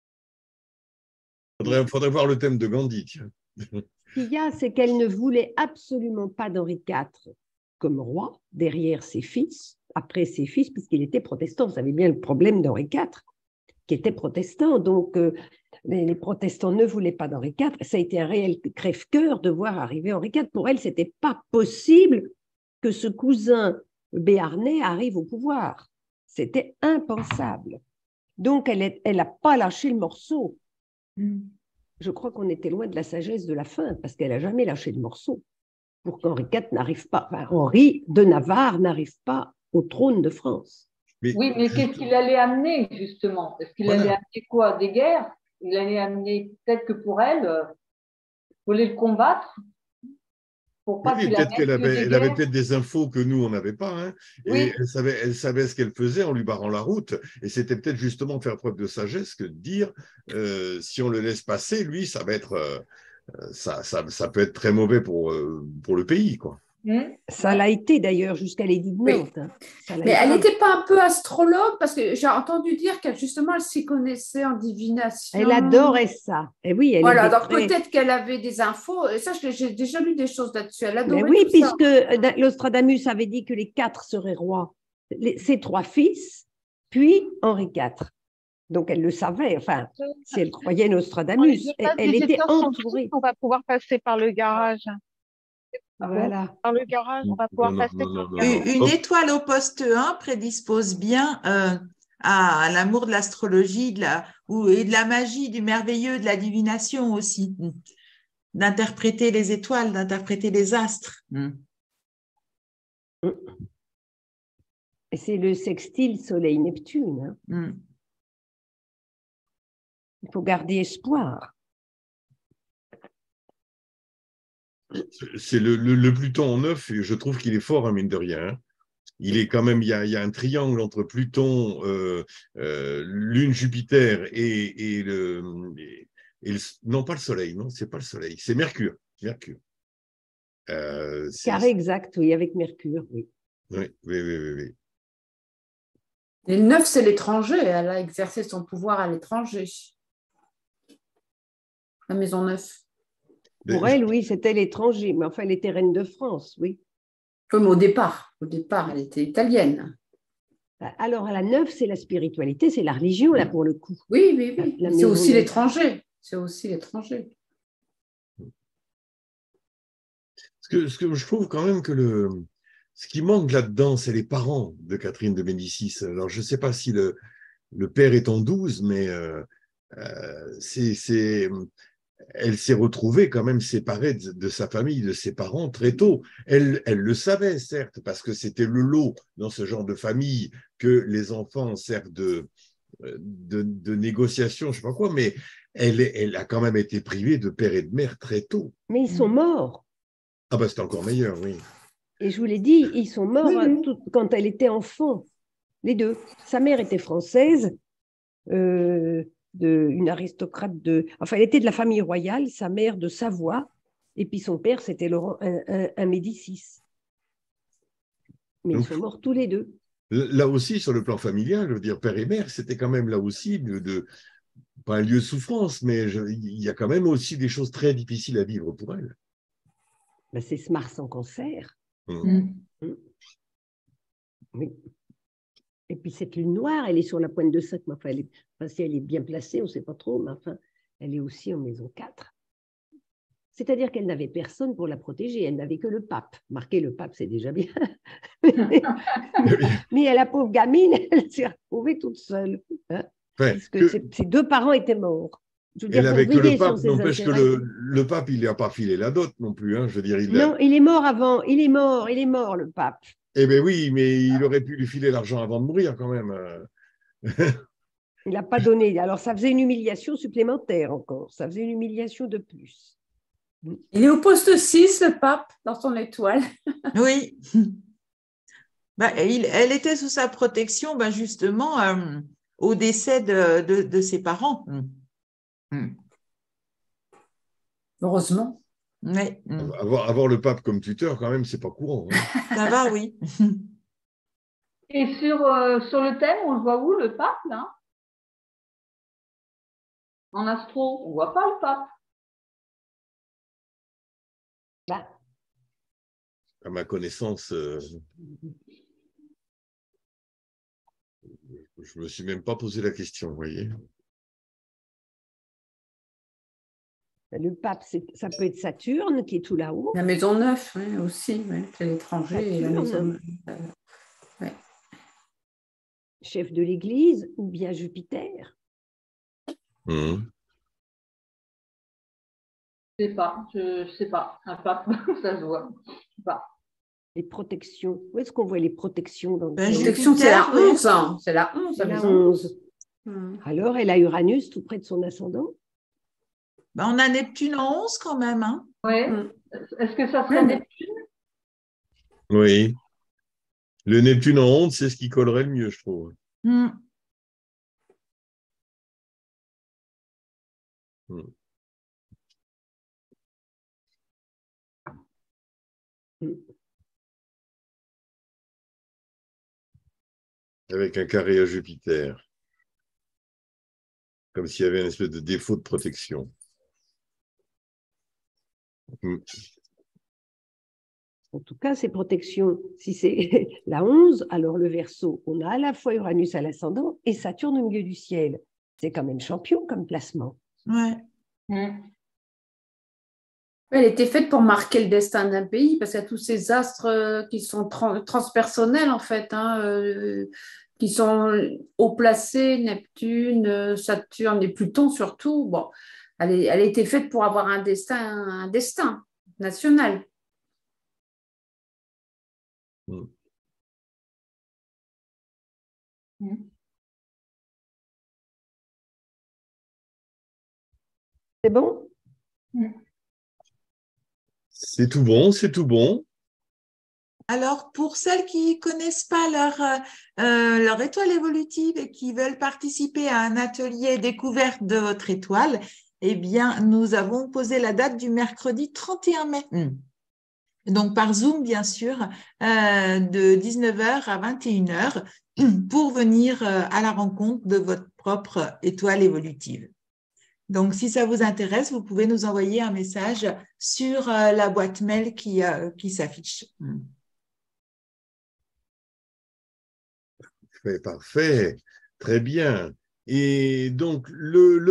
Faudrait voir le thème de Gandhi. Tiens. Ce qu'il y a, c'est qu'elle ne voulait absolument pas d'Henri IV comme roi, derrière ses fils, après ses fils, puisqu'il était protestant. Vous savez bien le problème d'Henri IV, qui était protestant. Donc, les protestants ne voulaient pas d'Henri IV. Ça a été un réel crève-cœur de voir arriver Henri IV. Pour elle, ce n'était pas possible que ce cousin béarnais arrive au pouvoir. C'était impensable. Donc, elle n'a pas lâché le morceau. Je crois qu'on était loin de la sagesse de la fin, parce qu'elle n'a jamais lâché le morceau pour qu'Henri IV n'arrive pas, enfin, Henri de Navarre n'arrive pas au trône de France. Oui, mais qu'est-ce qu'il allait amener, justement? Est-ce qu'il allait amener quoi? Des guerres? Il allait amener, peut-être que pour elle, il fallait le combattre. Peut-être qu'elle avait peut-être des infos que nous, on n'avait pas. Hein, et elle savait ce qu'elle faisait en lui barrant la route. Et c'était peut-être justement faire preuve de sagesse que de dire, si on le laisse passer, lui, ça va être, ça peut être très mauvais pour le pays, quoi. Ça l'a été d'ailleurs jusqu'à l'édit de Oui. Nantes. Hein. Ça l'a Mais été. elle n'était pas un peu astrologue parce que j'ai entendu dire qu'elle justement elle s'y connaissait en divination. Elle adorait ça. Et oui, elle Voilà, était donc très... peut-être qu'elle avait des infos. Et ça, j'ai déjà lu des choses là-dessus. Elle Mais adorait oui, tout ça. puisque Nostradamus avait dit que les 4 seraient rois, ses 3 fils, puis Henri IV. Donc elle le savait, enfin, si elle croyait Nostradamus, elle était entourée. On va pouvoir passer par le garage. Voilà. Par le garage, on va pouvoir passer par le garage. Une étoile au poste 1 prédispose bien à l'amour de l'astrologie et de la magie, du merveilleux, de la divination aussi, d'interpréter les étoiles, d'interpréter les astres. Et c'est le sextile Soleil-Neptune. Hein. Il faut garder espoir. C'est le Pluton en 9, et je trouve qu'il est fort, hein, mine de rien. Hein. Il est quand même, il y a un triangle entre Pluton, Lune, Jupiter et non, pas le Soleil, non, c'est pas le Soleil, c'est Mercure. Mercure. Carré exact, oui, avec Mercure, oui. Oui. Et le 9, c'est l'étranger. Elle a exercé son pouvoir à l'étranger. La maison 9. Pour elle, oui, c'était l'étranger, mais enfin, elle était reine de France, oui. Comme au départ, elle était italienne. Alors, à la 9, c'est la spiritualité, c'est la religion, là, pour le coup. Oui. C'est aussi l'étranger. C'est aussi l'étranger. Ce que je trouve quand même que ce qui manque là-dedans, c'est les parents de Catherine de Médicis. Alors, je ne sais pas si le père est en 12, mais elle s'est retrouvée quand même séparée de sa famille, de ses parents très tôt. Elle le savait, certes, parce que c'était le lot dans ce genre de famille que les enfants servent de négociation, je ne sais pas quoi, mais elle a quand même été privée de père et de mère très tôt. Mais ils sont morts. Ah ben c'est encore meilleur, oui. Et je vous l'ai dit, ils sont morts quand elle était enfant, les deux. Sa mère était française, une aristocrate enfin, elle était de la famille royale, sa mère de Savoie, et puis son père, c'était un Médicis. Mais ils sont morts tous les deux. Là aussi, sur le plan familial, je veux dire, père et mère, c'était quand même là aussi pas un lieu de souffrance, mais il y a quand même aussi des choses très difficiles à vivre pour elle. Ben, c'est ce Mars en cancer. Oui. Et puis cette lune noire, elle est sur la pointe de 5, mais enfin, si elle est bien placée, on ne sait pas trop, mais enfin, elle est aussi en maison 4. C'est-à-dire qu'elle n'avait personne pour la protéger, elle n'avait que le pape. Marquer le pape, c'est déjà bien. Mais la pauvre gamine, elle s'est retrouvée toute seule. Hein, puisque ses 2 parents étaient morts. Je veux dire, elle avait que le pape, n'empêche que intérêts. le pape, il n'a pas filé la dot non plus. Hein, je veux dire, non, il est mort avant, il est mort, le pape. Eh bien oui, mais il aurait pu lui filer l'argent avant de mourir quand même. Il n'a pas donné. Alors, ça faisait une humiliation supplémentaire encore. Ça faisait une humiliation de plus. Il est au poste 6, le pape, dans son étoile. Oui. Elle était sous sa protection, justement, au décès de ses parents. Heureusement. Oui. Avoir le pape comme tuteur, quand même, c'est pas courant. Hein. Ça va, oui. Et sur le thème, on le voit où, le pape, là? En astro, on ne voit pas le pape. Bah. À ma connaissance, je ne me suis même pas posé la question, vous voyez. Le pape, ça peut être Saturne qui est tout là-haut. La maison 9, oui, aussi, c'est l'étranger. Et la maison... Chef de l'Église ou bien Jupiter. Je ne sais pas. Un pape, ça se voit. Je sais pas. Les protections. Où est-ce qu'on voit les protections dans le protection, c'est la 11. Hein. C'est la 11. C'est la 11. Alors, elle a Uranus tout près de son ascendant. On a Neptune en 11 quand même. Hein. Oui. Est-ce que ça serait Neptune? Oui. Le Neptune en 11, c'est ce qui collerait le mieux, je trouve. avec un carré à Jupiter. Comme s'il y avait une espèce de défaut de protection. En tout cas, ces protections, si c'est la 11, alors le Verseau, on a à la fois Uranus à l'ascendant et Saturne au milieu du ciel. C'est quand même champion comme placement. Ouais. Elle était faite pour marquer le destin d'un pays, parce qu'il y a tous ces astres qui sont transpersonnels, en fait, qui sont haut placés, Neptune, Saturne et Pluton surtout. Bon, elle était faite pour avoir un destin national. C'est bon? C'est tout bon, c'est tout bon. Alors, pour celles qui ne connaissent pas leur étoile évolutive et qui veulent participer à un atelier découverte de votre étoile, eh bien, nous avons posé la date du mercredi 31 mai. Donc, par Zoom, bien sûr, de 19h à 21h pour venir à la rencontre de votre propre étoile évolutive. Donc, si ça vous intéresse, vous pouvez nous envoyer un message sur la boîte mail qui s'affiche. Parfait, très bien. Et donc, le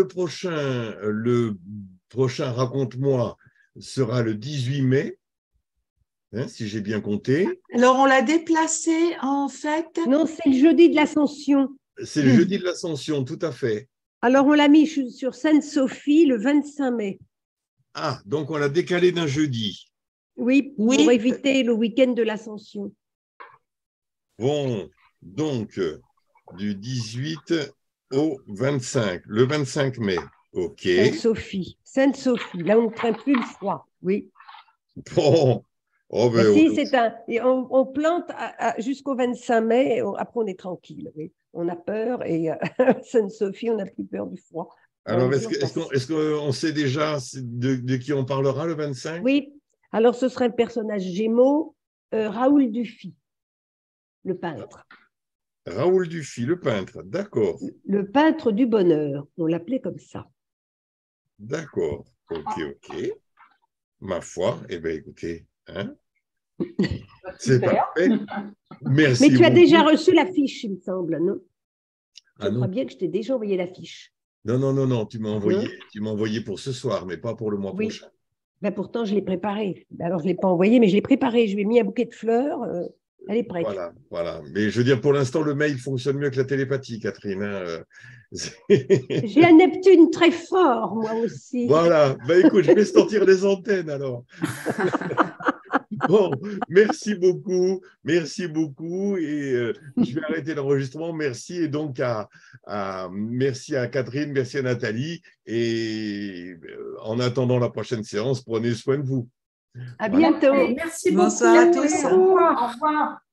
prochain Raconte-moi sera le 18 mai, si j'ai bien compté. Alors, on l'a déplacé, en fait. Non, c'est le jeudi de l'Ascension. C'est le jeudi de l'Ascension, tout à fait. Alors, on l'a mis sur Sainte-Sophie le 25 mai. Ah, donc on l'a décalé d'un jeudi. Oui, pour éviter le week-end de l'Ascension. Bon, donc, du 18 au 25, le 25 mai. OK. Sainte-Sophie, là on ne craint plus le froid, oui. Bon. Oh, ben, si, on plante jusqu'au 25 mai, après on est tranquille, oui. On a peur et Sainte-Sophie, on n'a plus peur du froid. Alors, est-ce qu'on sait déjà de qui on parlera le 25? Oui, alors ce serait un personnage Gémeaux, Raoul Dufy, le peintre. Raoul Dufy, le peintre, d'accord. Le peintre du bonheur, on l'appelait comme ça. D'accord, ok. Ma foi, eh bien écoutez, c'est parfait. Merci. Mais tu as déjà reçu l'affiche, il me semble, non? Je crois non. bien que je t'ai déjà envoyé l'affiche. Non, tu m'as envoyé pour ce soir, mais pas pour le mois prochain. Ben pourtant, je l'ai préparé. Alors, je ne l'ai pas envoyé, mais je l'ai préparé. Je lui ai mis un bouquet de fleurs. Elle est prête. Voilà. Mais je veux dire, pour l'instant, le mail fonctionne mieux que la télépathie, Catherine. J'ai un Neptune très fort, moi aussi. Voilà. Ben, écoute, je vais sortir les antennes, alors. Bon, merci beaucoup. Et je vais arrêter l'enregistrement. Merci. Et donc, merci à Catherine, merci à Nathalie. Et en attendant la prochaine séance, prenez soin de vous. À bientôt. Merci beaucoup. Bonsoir à tous. Au revoir.